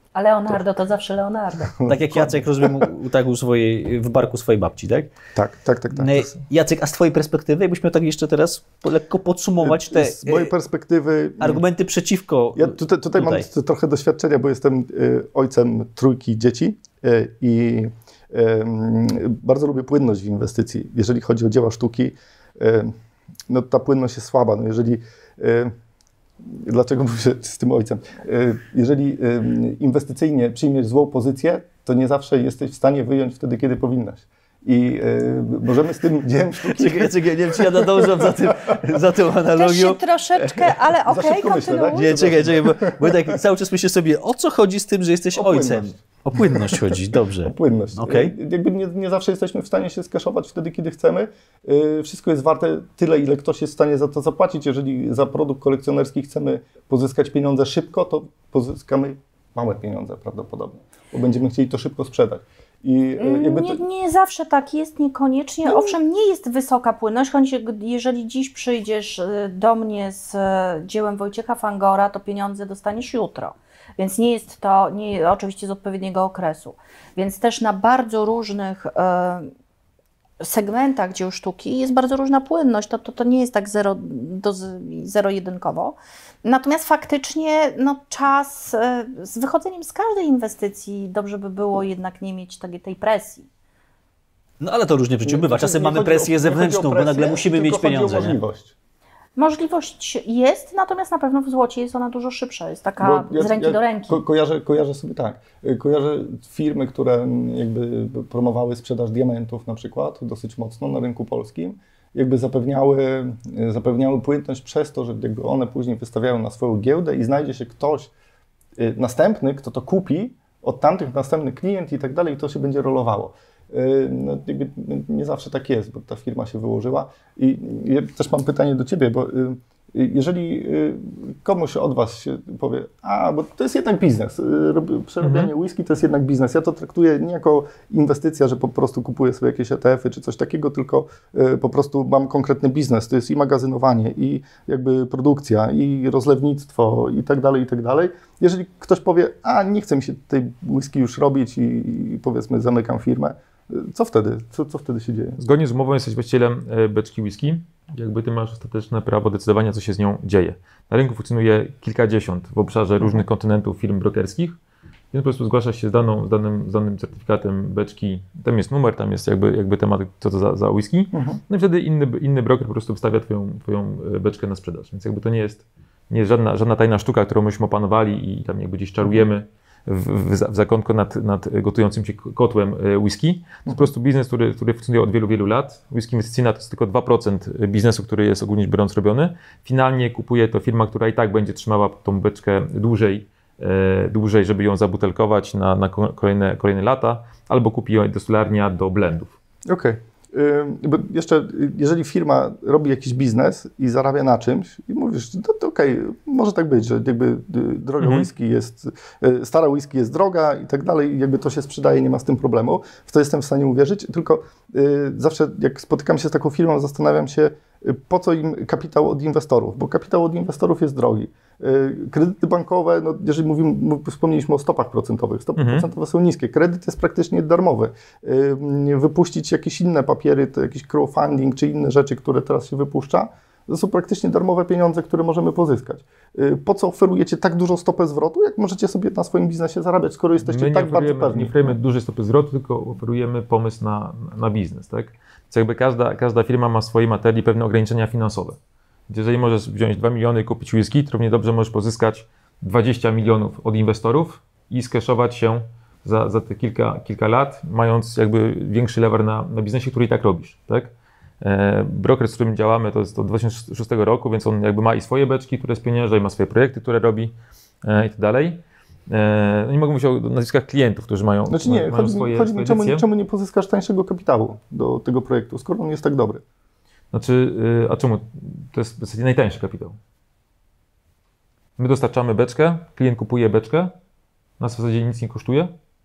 A Leonardo to zawsze Leonardo. Tak jak Jacek, rozumiem, u, tak u swojej, w barku swojej babci, tak? Tak, tak, tak. tak. No, Jacek, a z twojej perspektywy, jakbyśmy tak jeszcze teraz lekko podsumować te Z mojej perspektywy... argumenty przeciwko... Ja tutaj, tutaj, tutaj. mam trochę doświadczenia, bo jestem y, ojcem trójki dzieci y, i y, bardzo lubię płynność w inwestycji. Jeżeli chodzi o dzieła sztuki, y, no ta płynność jest słaba. No jeżeli... Y, Dlaczego mówię z tym ojcem? Jeżeli inwestycyjnie przyjmiesz złą pozycję, to nie zawsze jesteś w stanie wyjąć wtedy, kiedy powinnaś. I y, możemy z tym dziełem sztuki... Czekaj, czekaj, nie wiem, czy ja nadążam za, tym, za tą Też analogią. się troszeczkę, ale okej, szybko myślę, kontynuuj. tak? Nie, czekaj, czekaj, bo, bo tak cały czas myślę sobie, o co chodzi z tym, że jesteś O ojcem? płynność. O płynność chodzi, dobrze. Płynność. Okej. Jakby nie, nie zawsze jesteśmy w stanie się skaszować wtedy, kiedy chcemy. Yy, Wszystko jest warte tyle, ile ktoś jest w stanie za to zapłacić. Jeżeli za produkt kolekcjonerski chcemy pozyskać pieniądze szybko, to pozyskamy małe pieniądze prawdopodobnie, bo będziemy chcieli to szybko sprzedać. I yy, jakby Nie, to... nie zawsze tak jest, niekoniecznie. Owszem, nie jest wysoka płynność, choć jeżeli dziś przyjdziesz y, do mnie z y, dziełem Wojciecha Fangora, to pieniądze dostaniesz jutro. Więc nie jest to, nie, oczywiście z odpowiedniego okresu. Więc też na bardzo różnych y, segmentach dzieł sztuki jest bardzo różna płynność. To, to, to nie jest tak zero, do, zero-jedynkowo. Natomiast faktycznie no, czas y, z wychodzeniem z każdej inwestycji dobrze by było jednak nie mieć takiej, tej presji. No ale to różnie w życiu bywa. Czasem Nie mamy chodzi o- presję nie chodzi o zewnętrzną, bo presję, nagle musimy tylko mieć chodzi o pieniądze. Nie? możliwość. Możliwość jest, natomiast na pewno w złocie jest ona dużo szybsza, jest taka Bo ja- z ręki ja do ręki. Ko kojarzę, kojarzę sobie tak, y, kojarzę firmy, które jakby promowały sprzedaż diamentów na przykład dosyć mocno na rynku polskim, jakby zapewniały, y, zapewniały płynność przez to, że jakby one później wystawiają na swoją giełdę i znajdzie się ktoś y, następny, kto to kupi, od tamtych następny klient i tak dalej i to się będzie rolowało. Y, No, jakby nie zawsze tak jest, bo ta firma się wyłożyła. I ja też mam pytanie do Ciebie, bo y, jeżeli y, komuś od Was się powie, a bo to jest jednak biznes, y, rob- przerabianie Mhm. whisky to jest jednak biznes. Ja to traktuję nie jako inwestycja, że po prostu kupuję sobie jakieś E T F y czy coś takiego, tylko y, po prostu mam konkretny biznes. To jest i magazynowanie, i jakby produkcja, i rozlewnictwo i tak dalej, i tak dalej. Jeżeli ktoś powie, a nie chce mi się tej whisky już robić i, i powiedzmy zamykam firmę, y, co wtedy? Co, co wtedy się dzieje? Zgodnie z umową jesteś właścicielem e, beczki whisky. Jakby ty masz ostateczne prawo decydowania, co się z nią dzieje. Na rynku funkcjonuje kilkadziesiąt w obszarze różnych kontynentów firm brokerskich. Więc po prostu zgłaszasz się z, daną, z, danym, z danym certyfikatem beczki. Tam jest numer, tam jest jakby, jakby temat, co to za, za whisky. Mhm. No i wtedy inny, inny broker po prostu wstawia twoją, twoją beczkę na sprzedaż. Więc jakby to nie jest, nie jest żadna, żadna tajna sztuka, którą myśmy opanowali i tam jakby gdzieś czarujemy w, w, w zakątko nad, nad gotującym się kotłem whisky. To jest po prostu biznes, który, który funkcjonuje od wielu, wielu lat. Whisky inwestycyjna to jest tylko dwa procent biznesu, który jest ogólnie biorąc robiony. Finalnie kupuje to firma, która i tak będzie trzymała tą beczkę dłużej, e, dłużej, żeby ją zabutelkować na, na kolejne, kolejne lata, albo kupi ją do stolarnia, do blendów. Okej. Yy, Bo jeszcze, y, jeżeli firma robi jakiś biznes i zarabia na czymś i mówisz, no to okej, może tak być, że jakby y, droga Mhm. whisky jest, y, stara whisky jest droga i tak dalej, i jakby to się sprzedaje, nie ma z tym problemu, w to jestem w stanie uwierzyć, tylko y, zawsze jak spotykam się z taką firmą, zastanawiam się, y, po co im kapitał od inwestorów, bo kapitał od inwestorów jest drogi. Y, Kredyty bankowe, no jeżeli mówimy, mów- wspomnieliśmy o stopach procentowych, stopy Mhm. procentowe są niskie, kredyt jest praktycznie darmowy. Y, Wypuścić jakieś inne papiery, to jakiś crowdfunding czy inne rzeczy, które teraz się wypuszcza, to są praktycznie darmowe pieniądze, które możemy pozyskać. Y, Po co oferujecie tak dużą stopę zwrotu, jak możecie sobie na swoim biznesie zarabiać, skoro jesteście My nie tak bardzo oferujemy, pewni? nie oferujemy dużej stopy zwrotu, tylko oferujemy pomysł na, na biznes. Tak? Więc jakby każda, każda firma ma w swojej materii pewne ograniczenia finansowe. Więc jeżeli możesz wziąć dwa miliony i kupić whisky, to równie dobrze możesz pozyskać dwadzieścia milionów od inwestorów i skeszować się za, za te kilka, kilka lat, mając jakby większy lever na, na biznesie, który i tak robisz. Tak? E, broker, z którym działamy, to jest od dwa tysiące szóstego roku, więc on jakby ma i swoje beczki, które spienięża, i ma swoje projekty, które robi e, i tak dalej. E, no nie mogę mówić o nazwiskach klientów, którzy mają, Znaczy nie, mają chodzi, swoje, mi- chodzi swoje mi, czemu, edycje. czemu nie pozyskasz tańszego kapitału do tego projektu, skoro on jest tak dobry? Znaczy, y, a czemu? To jest w zasadzie najtańszy kapitał. My dostarczamy beczkę, klient kupuje beczkę, nas w zasadzie nic nie kosztuje,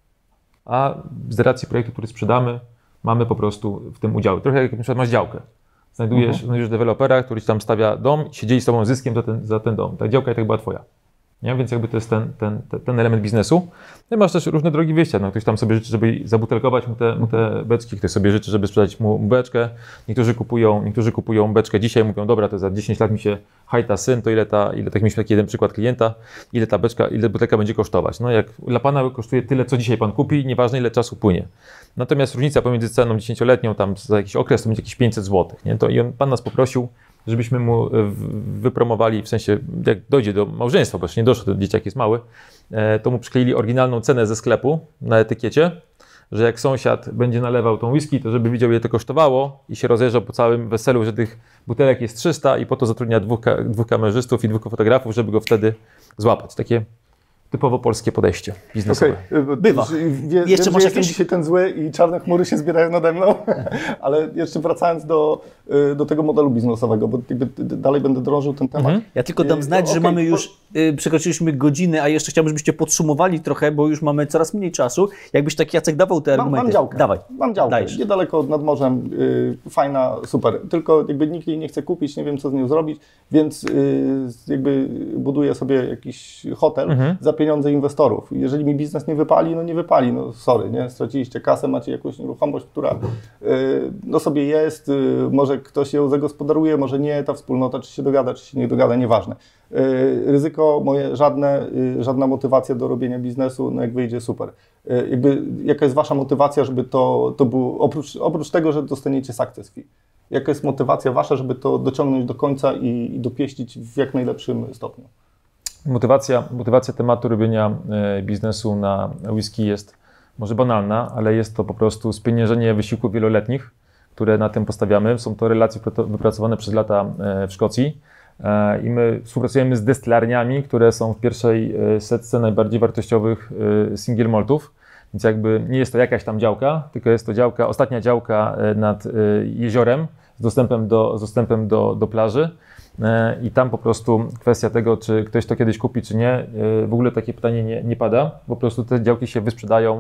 a z racji projektu, który sprzedamy, mamy po prostu w tym udział. Trochę jak na przykład masz działkę. Znajdujesz, Mhm. znajdujesz dewelopera, który ci tam stawia dom i się dzieli z tobą zyskiem za ten, za ten dom. Ta działka i tak była twoja. Nie? Więc jakby to jest ten, ten, ten element biznesu. No i masz też różne drogi wyjścia. No, ktoś tam sobie życzy, żeby zabutelkować mu te, mu te beczki, ktoś sobie życzy, żeby sprzedać mu beczkę. Niektórzy kupują, niektórzy kupują beczkę dzisiaj, mówią, dobra, to za dziesięć lat mi się hajta syn, to ile ta, ile tak mieliśmy taki jeden przykład klienta, ile ta beczka, ile butelka będzie kosztować. No jak dla pana kosztuje tyle, co dzisiaj pan kupi, nieważne ile czasu płynie. Natomiast różnica pomiędzy ceną dziesięcioletnią, tam za jakiś okres to będzie jakieś pięćset złotych. Nie? To i on, pan nas poprosił, żebyśmy mu wypromowali, w sensie jak dojdzie do małżeństwa, bo jeszcze nie doszło, to dzieciak jest mały, to mu przykleili oryginalną cenę ze sklepu na etykiecie, że jak sąsiad będzie nalewał tą whisky, to żeby widział, ile to kosztowało i się rozjeżdżał po całym weselu, że tych butelek jest trzysta i po to zatrudnia dwóch, dwóch kamerzystów i dwóch fotografów, żeby go wtedy złapać. Takie typowo polskie podejście biznesowe. Okay. Bywa. Wie, jeszcze wiem, masz że jakieś? Jestem dzisiaj ten zły i czarne chmury się zbierają nade mną, ale jeszcze wracając do, do tego modelu biznesowego, bo jakby dalej będę drążył ten temat. Mhm. Ja tylko dam znać, Okay, że mamy już, y, przekroczyliśmy godzinę, a jeszcze chciałbym, żebyście podsumowali trochę, bo już mamy coraz mniej czasu. Jakbyś tak, Jacek, dawał te Mam, argumenty. mam działkę. Dawaj. Mam działkę. Dajesz. Niedaleko nad morzem, y, fajna, super. Tylko jakby nikt jej nie chce kupić, nie wiem co z nią zrobić, więc y, jakby buduję sobie jakiś hotel Mhm. za pieniądze inwestorów. Jeżeli mi biznes nie wypali, no nie wypali, no sorry, nie? Straciliście kasę, macie jakąś nieruchomość, która y, no sobie jest, y, może ktoś ją zagospodaruje, może nie, ta wspólnota, czy się dogada, czy się nie dogada, nieważne. Y, ryzyko moje żadne, y, żadna motywacja do robienia biznesu, no jak wyjdzie, super. Y, jakby, jaka jest wasza motywacja, żeby to, to było, oprócz, oprócz tego, że dostaniecie success fee, jaka jest motywacja wasza, żeby to dociągnąć do końca i, i dopieścić w jak najlepszym stopniu? Motywacja, motywacja tematu robienia e, biznesu na whisky jest może banalna, ale jest to po prostu spieniężenie wysiłków wieloletnich, które na tym postawiamy. Są to relacje wypracowane przez lata e, w Szkocji e, i my współpracujemy z destylarniami, które są w pierwszej e, setce najbardziej wartościowych e, single maltów. Więc jakby nie jest to jakaś tam działka, tylko jest to działka, ostatnia działka e, nad e, jeziorem z dostępem do, z dostępem do, do plaży. I tam po prostu kwestia tego, czy ktoś to kiedyś kupi, czy nie, w ogóle takie pytanie nie, nie pada. Po prostu te działki się wysprzedają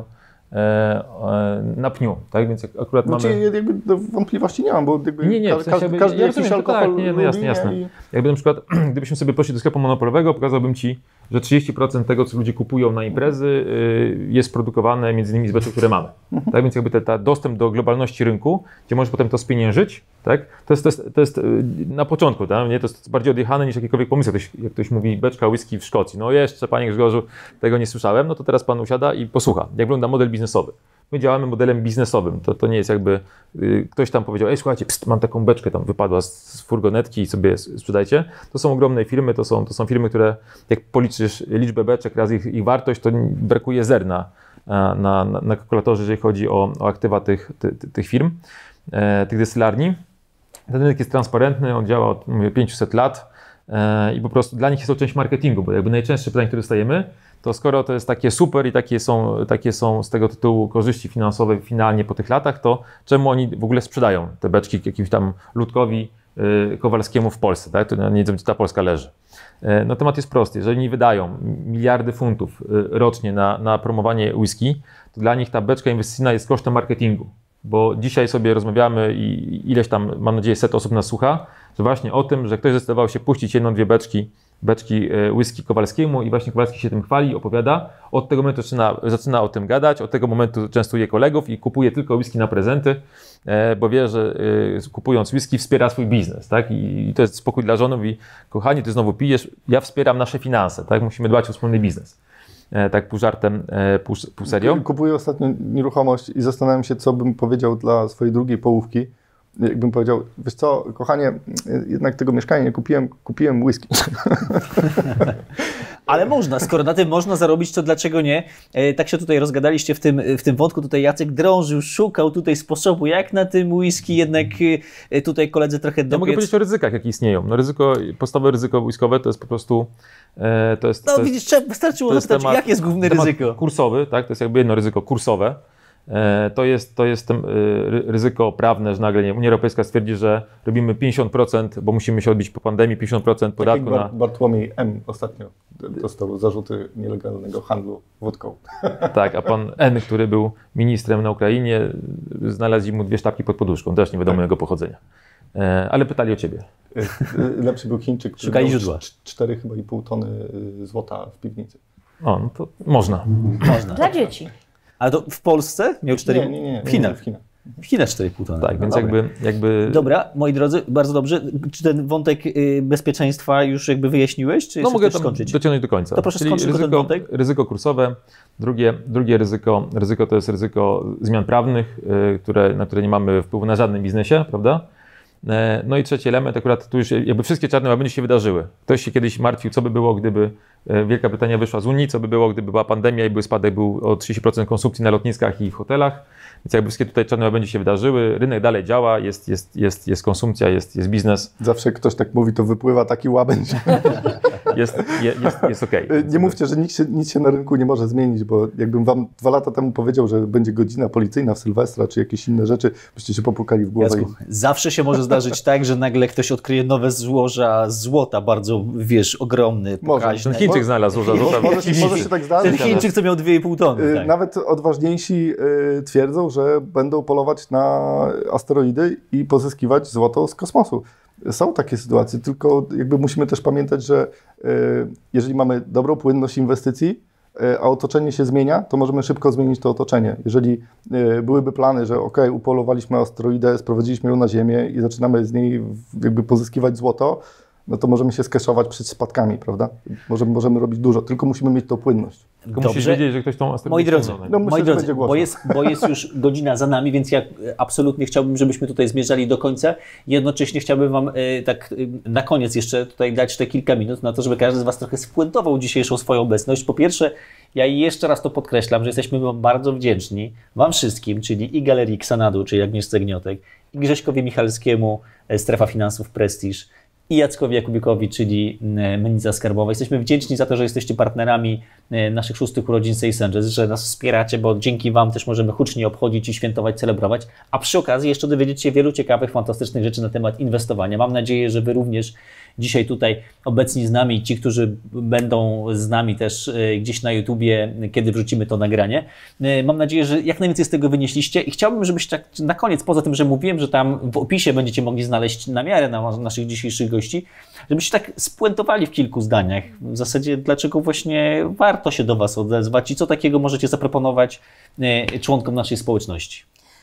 na pniu, tak? Więc akurat Znaczy, mamy... jakby do wątpliwości nie mam, bo jakby Nie, nie, w sensie jakby, każdy ja jakiś rozumiem, alkohol tak, nie, no jasne, lubi, jasne. I... Jakby na przykład, gdybyśmy sobie poszli do sklepu monopolowego, pokazałbym Ci, że trzydzieści procent tego, co ludzie kupują na imprezy, jest produkowane między innymi z beczek, które mamy. Tak więc jakby ten dostęp do globalności rynku, gdzie możesz potem to spieniężyć, tak? To jest, to jest, to jest na początku, tak? Nie? To jest bardziej odjechane niż jakikolwiek pomysł. Jak ktoś, jak ktoś mówi beczka whisky w Szkocji, no jeszcze Panie Grzegorzu, tego nie słyszałem, no to teraz Pan usiada i posłucha, jak wygląda model biznesowy. My działamy modelem biznesowym, to, to nie jest jakby y, ktoś tam powiedział, ej słuchajcie, pst, mam taką beczkę, tam wypadła z, z furgonetki i sobie sprzedajcie. To są ogromne firmy, to są, to są firmy, które jak policzysz liczbę beczek razy ich, ich wartość, to brakuje zer na, na, na, na kalkulatorze, jeżeli chodzi o, o aktywa tych, ty, ty, tych firm, e, tych destylarni. Ten rynek jest transparentny, on działa od mówię, pięćset lat e, i po prostu dla nich jest to część marketingu, bo jakby najczęstsze pytanie, które dostajemy, to skoro to jest takie super i takie są, takie są z tego tytułu korzyści finansowe finalnie po tych latach, to czemu oni w ogóle sprzedają te beczki jakimś tam ludkowi y, Kowalskiemu w Polsce, tak? To nie wiedzą, gdzie ta Polska leży. Y, no temat jest prosty. Jeżeli oni wydają miliardy funtów y, rocznie na, na promowanie whisky, to dla nich ta beczka inwestycyjna jest kosztem marketingu. Bo dzisiaj sobie rozmawiamy i ileś tam, mam nadzieję, set osób nas słucha, że właśnie o tym, że ktoś zdecydował się puścić jedną, dwie beczki beczki whisky Kowalskiemu i właśnie Kowalski się tym chwali, opowiada. Od tego momentu zaczyna, zaczyna o tym gadać, od tego momentu częstuje kolegów i kupuje tylko whisky na prezenty, bo wie, że kupując whisky wspiera swój biznes, tak? I to jest spokój dla żony, mówi, kochani, ty znowu pijesz, ja wspieram nasze finanse, tak? Musimy dbać o wspólny biznes. Tak pół żartem, pół, pół serio. Kupuję ostatnio nieruchomość i zastanawiam się, co bym powiedział dla swojej drugiej połówki. Jakbym powiedział, wiesz co, kochanie, jednak tego mieszkania nie kupiłem, kupiłem whisky. Ale można, skoro na tym można zarobić, to dlaczego nie? E, tak się tutaj rozgadaliście w tym, w tym wątku. Tutaj Jacek drążył, szukał tutaj sposobu, jak na tym whisky jednak e, tutaj koledzy trochę dopiec. Ja mogę powiedzieć o ryzykach, jakie istnieją. No ryzyko, podstawowe ryzyko whiskowe to jest po prostu... E, to jest, no to jest, widzisz, trzeba, wystarczyło zapytać, temat, jakie jest główne ryzyko? Kursowy, tak? To jest jakby jedno ryzyko kursowe. To jest, to jest ryzyko prawne, że nagle nie, Unia Europejska stwierdzi, że robimy pięćdziesiąt procent, bo musimy się odbić po pandemii, pięćdziesiąt procent podatku tak na... Bartłomiej M. ostatnio dostał zarzuty nielegalnego handlu wódką. Tak, a pan N., który był ministrem na Ukrainie, znalazł mu dwie sztabki pod poduszką, też nie wiadomo jego pochodzenia. ale pytali o ciebie. Lepszy był Chińczyk, który Szukali miał źródła. cztery chyba i pół tony złota w piwnicy. O, no to można. Można. Dla dzieci. Ale to w Polsce miał cztery? Nie, nie, nie. W Chinach. W Chinach. W Chinach cztery i pół tony. Tak, więc Dobra. jakby, jakby... Dobra, moi drodzy, bardzo dobrze. Czy ten wątek y, bezpieczeństwa już jakby wyjaśniłeś, czy No jeszcze mogę chcesz tam skończyć? dociągnąć do końca. To proszę Czyli skończyć ten ryzyko, wątek. ryzyko kursowe, drugie, drugie ryzyko, ryzyko to jest ryzyko zmian prawnych, y, które, na które nie mamy wpływu na żadnym biznesie, prawda? E, No i trzeci element, akurat tu już jakby wszystkie czarne łabędzie się wydarzyły. Ktoś się kiedyś martwił, co by było, gdyby e, Wielka Brytania wyszła z Unii, co by było, gdyby była pandemia i był spadek był o trzydzieści procent konsumpcji na lotniskach i w hotelach. Więc jakby wszystkie tutaj czarne łabędzie się wydarzyły, rynek dalej działa, jest, jest, jest, jest konsumpcja, jest, jest biznes, Zawsze jak ktoś tak mówi, to wypływa taki łabędź. jest, jest, jest, jest okej. Nie mówcie, że nic się, nic się na rynku nie może zmienić, bo jakbym wam dwa lata temu powiedział, że będzie godzina policyjna w Sylwestra, czy jakieś inne rzeczy, byście się popukali w głowę. Jacku, zawsze się może zdarzyć tak, że nagle ktoś odkryje nowe złoża złota, bardzo, wiesz, ogromny, Może. pokaźny. Ten Chińczyk znalazł złoża złota. Może się, może się tak zdarzyć. Ten Chińczyk, co miał dwie i pół tony. Y, Tak. Nawet odważniejsi y, twierdzą, że będą polować na asteroidy i pozyskiwać złoto z kosmosu. Są takie sytuacje, tylko jakby musimy też pamiętać, że y, jeżeli mamy dobrą płynność inwestycji, y, a otoczenie się zmienia, to możemy szybko zmienić to otoczenie. Jeżeli y, byłyby plany, że ok, upolowaliśmy asteroidę, sprowadziliśmy ją na Ziemię i zaczynamy z niej w- jakby pozyskiwać złoto, no to możemy się skeszować przed spadkami, prawda? Możemy, możemy robić dużo, tylko musimy mieć tą płynność. Tylko musisz Dobrze. wiedzieć, że ktoś tą asteroidę Moi drodzy, ściągnął. No, myślę, moi że drodzy, będzie głośno. bo jest, bo jest już godzina za nami, więc ja absolutnie chciałbym, żebyśmy tutaj zmierzali do końca. Jednocześnie chciałbym Wam e, tak e, na koniec jeszcze tutaj dać te kilka minut na to, żeby każdy z Was trochę spuentował dzisiejszą swoją obecność. Po pierwsze, ja jeszcze raz to podkreślam, że jesteśmy Wam bardzo wdzięczni, Wam wszystkim, czyli i Galerii Xanadu, czyli Agnieszce Gniotek, i Grześkowi Michalskiemu, e, Strefa Finansów Prestige, i Jackowi Jakubikowi, czyli e, Mennica Skarbowa. Jesteśmy wdzięczni za to, że jesteście partnerami e, naszych szóstych urodzin Sales Angels, że nas wspieracie, bo dzięki Wam też możemy hucznie obchodzić i świętować, celebrować, a przy okazji jeszcze dowiedzieć się wielu ciekawych, fantastycznych rzeczy na temat inwestowania. Mam nadzieję, że Wy również dzisiaj tutaj obecni z nami, ci, którzy będą z nami też e, gdzieś na YouTubie, kiedy wrzucimy to nagranie. E, Mam nadzieję, że jak najwięcej z tego wynieśliście i chciałbym, żebyście tak na koniec, poza tym, że mówiłem, że tam w opisie będziecie mogli znaleźć namiarę na naszych dzisiejszych gości, żebyście tak spuentowali w kilku zdaniach. W zasadzie, dlaczego właśnie warto się do Was odezwać i co takiego możecie zaproponować e, członkom naszej społeczności.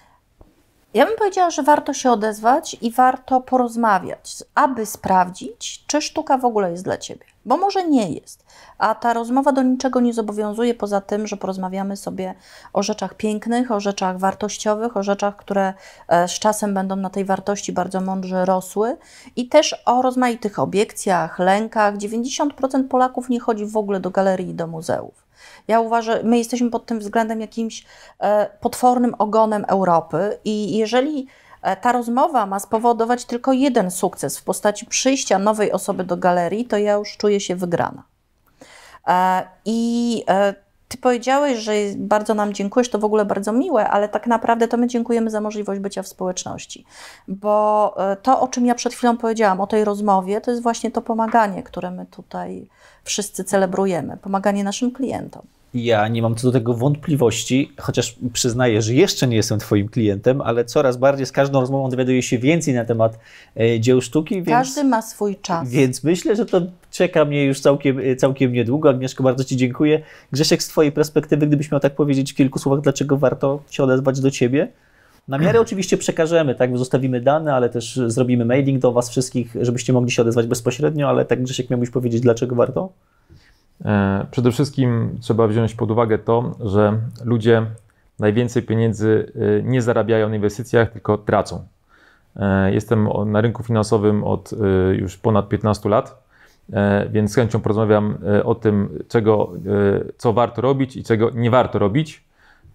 Ja bym powiedziała, że warto się odezwać i warto porozmawiać, aby sprawdzić, czy sztuka w ogóle jest dla Ciebie. Bo może nie jest. A ta rozmowa do niczego nie zobowiązuje, poza tym, że porozmawiamy sobie o rzeczach pięknych, o rzeczach wartościowych, o rzeczach, które e, z czasem będą na tej wartości bardzo mądrze rosły i też o rozmaitych obiekcjach, lękach. dziewięćdziesiąt procent Polaków nie chodzi w ogóle do galerii i do muzeów. Ja uważam, my jesteśmy pod tym względem jakimś e, potwornym ogonem Europy i jeżeli e, ta rozmowa ma spowodować tylko jeden sukces w postaci przyjścia nowej osoby do galerii, to ja już czuję się wygrana. E, I e, Ty powiedziałeś, że bardzo nam dziękujesz, to w ogóle bardzo miłe, ale tak naprawdę to my dziękujemy za możliwość bycia w społeczności. Bo e, to, o czym ja przed chwilą powiedziałam, o tej rozmowie, to jest właśnie to pomaganie, które my tutaj wszyscy celebrujemy, pomaganie naszym klientom. Ja nie mam co do tego wątpliwości, chociaż przyznaję, że jeszcze nie jestem Twoim klientem, ale coraz bardziej z każdą rozmową dowiaduję się więcej na temat e, dzieł sztuki, więc, Każdy ma swój czas. więc myślę, że to czeka mnie już całkiem, całkiem niedługo. Agnieszko, bardzo Ci dziękuję. Grzesiek, z Twojej perspektywy, gdybyś miał tak powiedzieć w kilku słowach, dlaczego warto się odezwać do Ciebie? Namiary oczywiście przekażemy, tak, zostawimy dane, ale też zrobimy mailing do Was wszystkich, żebyście mogli się odezwać bezpośrednio, ale tak Grzesiek miałbyś powiedzieć, dlaczego warto? Przede wszystkim trzeba wziąć pod uwagę to, że ludzie najwięcej pieniędzy nie zarabiają na inwestycjach, tylko tracą. Jestem na rynku finansowym od już ponad piętnastu lat, więc z chęcią porozmawiam o tym, czego, co warto robić i czego nie warto robić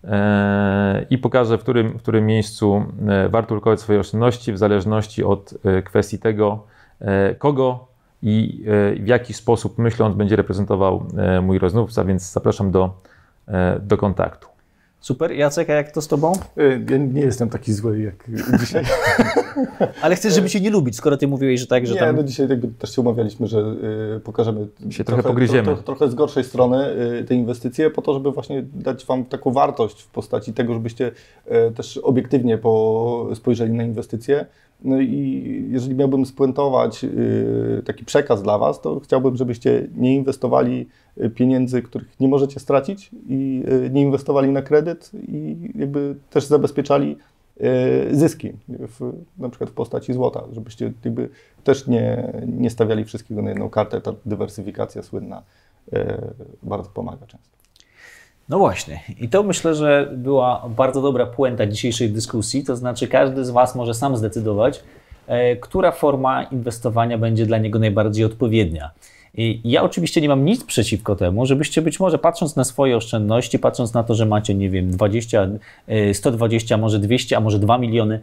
i pokażę, w którym, w którym miejscu warto ulokować swoje oszczędności w zależności od kwestii tego, kogo i w jaki sposób, myśląc, będzie reprezentował mój rozmówca, więc zapraszam do, do kontaktu. Super. Jacek, a jak to z Tobą? Ja nie jestem taki zły jak dzisiaj. Ale chcesz, żeby Cię nie lubić, skoro Ty mówiłeś, że tak, że nie, tam... no dzisiaj jakby też się umawialiśmy, że y, pokażemy się trochę pogryziemy. Trochę, trochę z gorszej strony y, te inwestycje, po to, żeby właśnie dać Wam taką wartość w postaci tego, żebyście y, też obiektywnie po, spojrzeli na inwestycje. No i jeżeli miałbym spuentować y, taki przekaz dla Was, to chciałbym, żebyście nie inwestowali pieniędzy, których nie możecie stracić i y, nie inwestowali na kredyt i jakby też zabezpieczali zyski, w, na przykład w postaci złota, żebyście jakby też nie, nie stawiali wszystkiego na jedną kartę. Ta dywersyfikacja słynna e, bardzo pomaga często. No właśnie. I to myślę, że była bardzo dobra puenta dzisiejszej dyskusji, to znaczy każdy z Was może sam zdecydować, e, która forma inwestowania będzie dla niego najbardziej odpowiednia. I ja oczywiście nie mam nic przeciwko temu, żebyście być może patrząc na swoje oszczędności, patrząc na to, że macie, nie wiem, dwadzieścia, sto dwadzieścia, może dwieście, a może dwa miliony,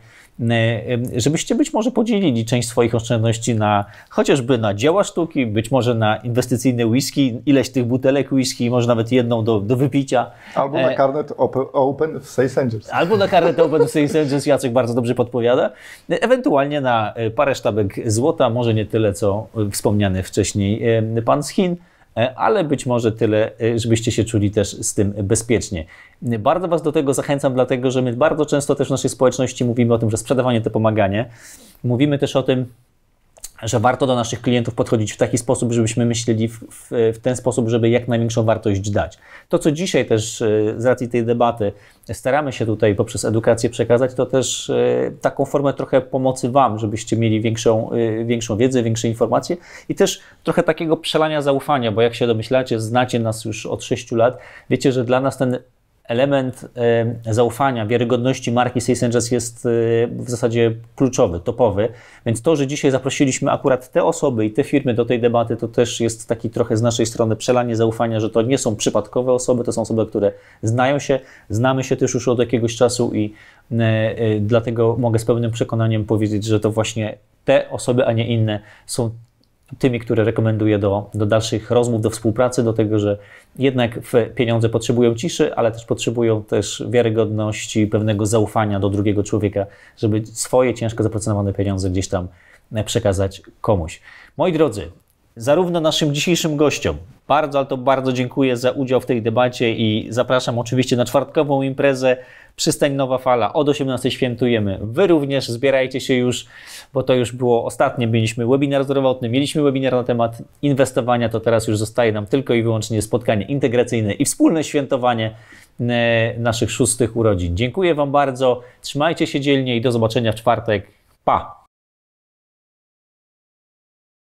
żebyście być może podzielili część swoich oszczędności na chociażby na dzieła sztuki, być może na inwestycyjne whisky, ileś tych butelek whisky, może nawet jedną do, do wypicia. Albo na karnet open, open w Safe Angels. Albo na karnet Open w Safe Angels, Jacek bardzo dobrze podpowiada. Ewentualnie na parę sztabek złota, może nie tyle, co wspomniany wcześniej pan z Chin, ale być może tyle, żebyście się czuli też z tym bezpiecznie. Bardzo Was do tego zachęcam, dlatego że my bardzo często też w naszej społeczności mówimy o tym, że sprzedawanie to pomaganie. Mówimy też o tym, że warto do naszych klientów podchodzić w taki sposób, żebyśmy myśleli w, w, w ten sposób, żeby jak największą wartość dać. To, co dzisiaj też z racji tej debaty staramy się tutaj poprzez edukację przekazać, to też taką formę trochę pomocy Wam, żebyście mieli większą, większą wiedzę, większe informacje i też trochę takiego przelania zaufania, bo jak się domyślacie, znacie nas już od sześciu lat, wiecie, że dla nas ten element e, zaufania, wiarygodności marki Safe Angels jest e, w zasadzie kluczowy, topowy, więc to, że dzisiaj zaprosiliśmy akurat te osoby i te firmy do tej debaty, to też jest taki trochę z naszej strony przelanie zaufania, że to nie są przypadkowe osoby, to są osoby, które znają się, znamy się też już od jakiegoś czasu i e, e, dlatego mogę z pełnym przekonaniem powiedzieć, że to właśnie te osoby, a nie inne są tymi, które rekomenduję do, do dalszych rozmów, do współpracy, do tego, że jednak pieniądze potrzebują ciszy, ale też potrzebują też wiarygodności, pewnego zaufania do drugiego człowieka, żeby swoje ciężko zapracowane pieniądze gdzieś tam przekazać komuś. Moi drodzy, zarówno naszym dzisiejszym gościom bardzo, ale to bardzo dziękuję za udział w tej debacie i zapraszam oczywiście na czwartkową imprezę Przystań Nowa Fala. Od osiemnastej świętujemy. Wy również zbierajcie się już, bo to już było ostatnie. Mieliśmy webinar zdrowotny, mieliśmy webinar na temat inwestowania, to teraz już zostaje nam tylko i wyłącznie spotkanie integracyjne i wspólne świętowanie naszych szóstych urodzin. Dziękuję Wam bardzo, trzymajcie się dzielnie i do zobaczenia w czwartek. Pa!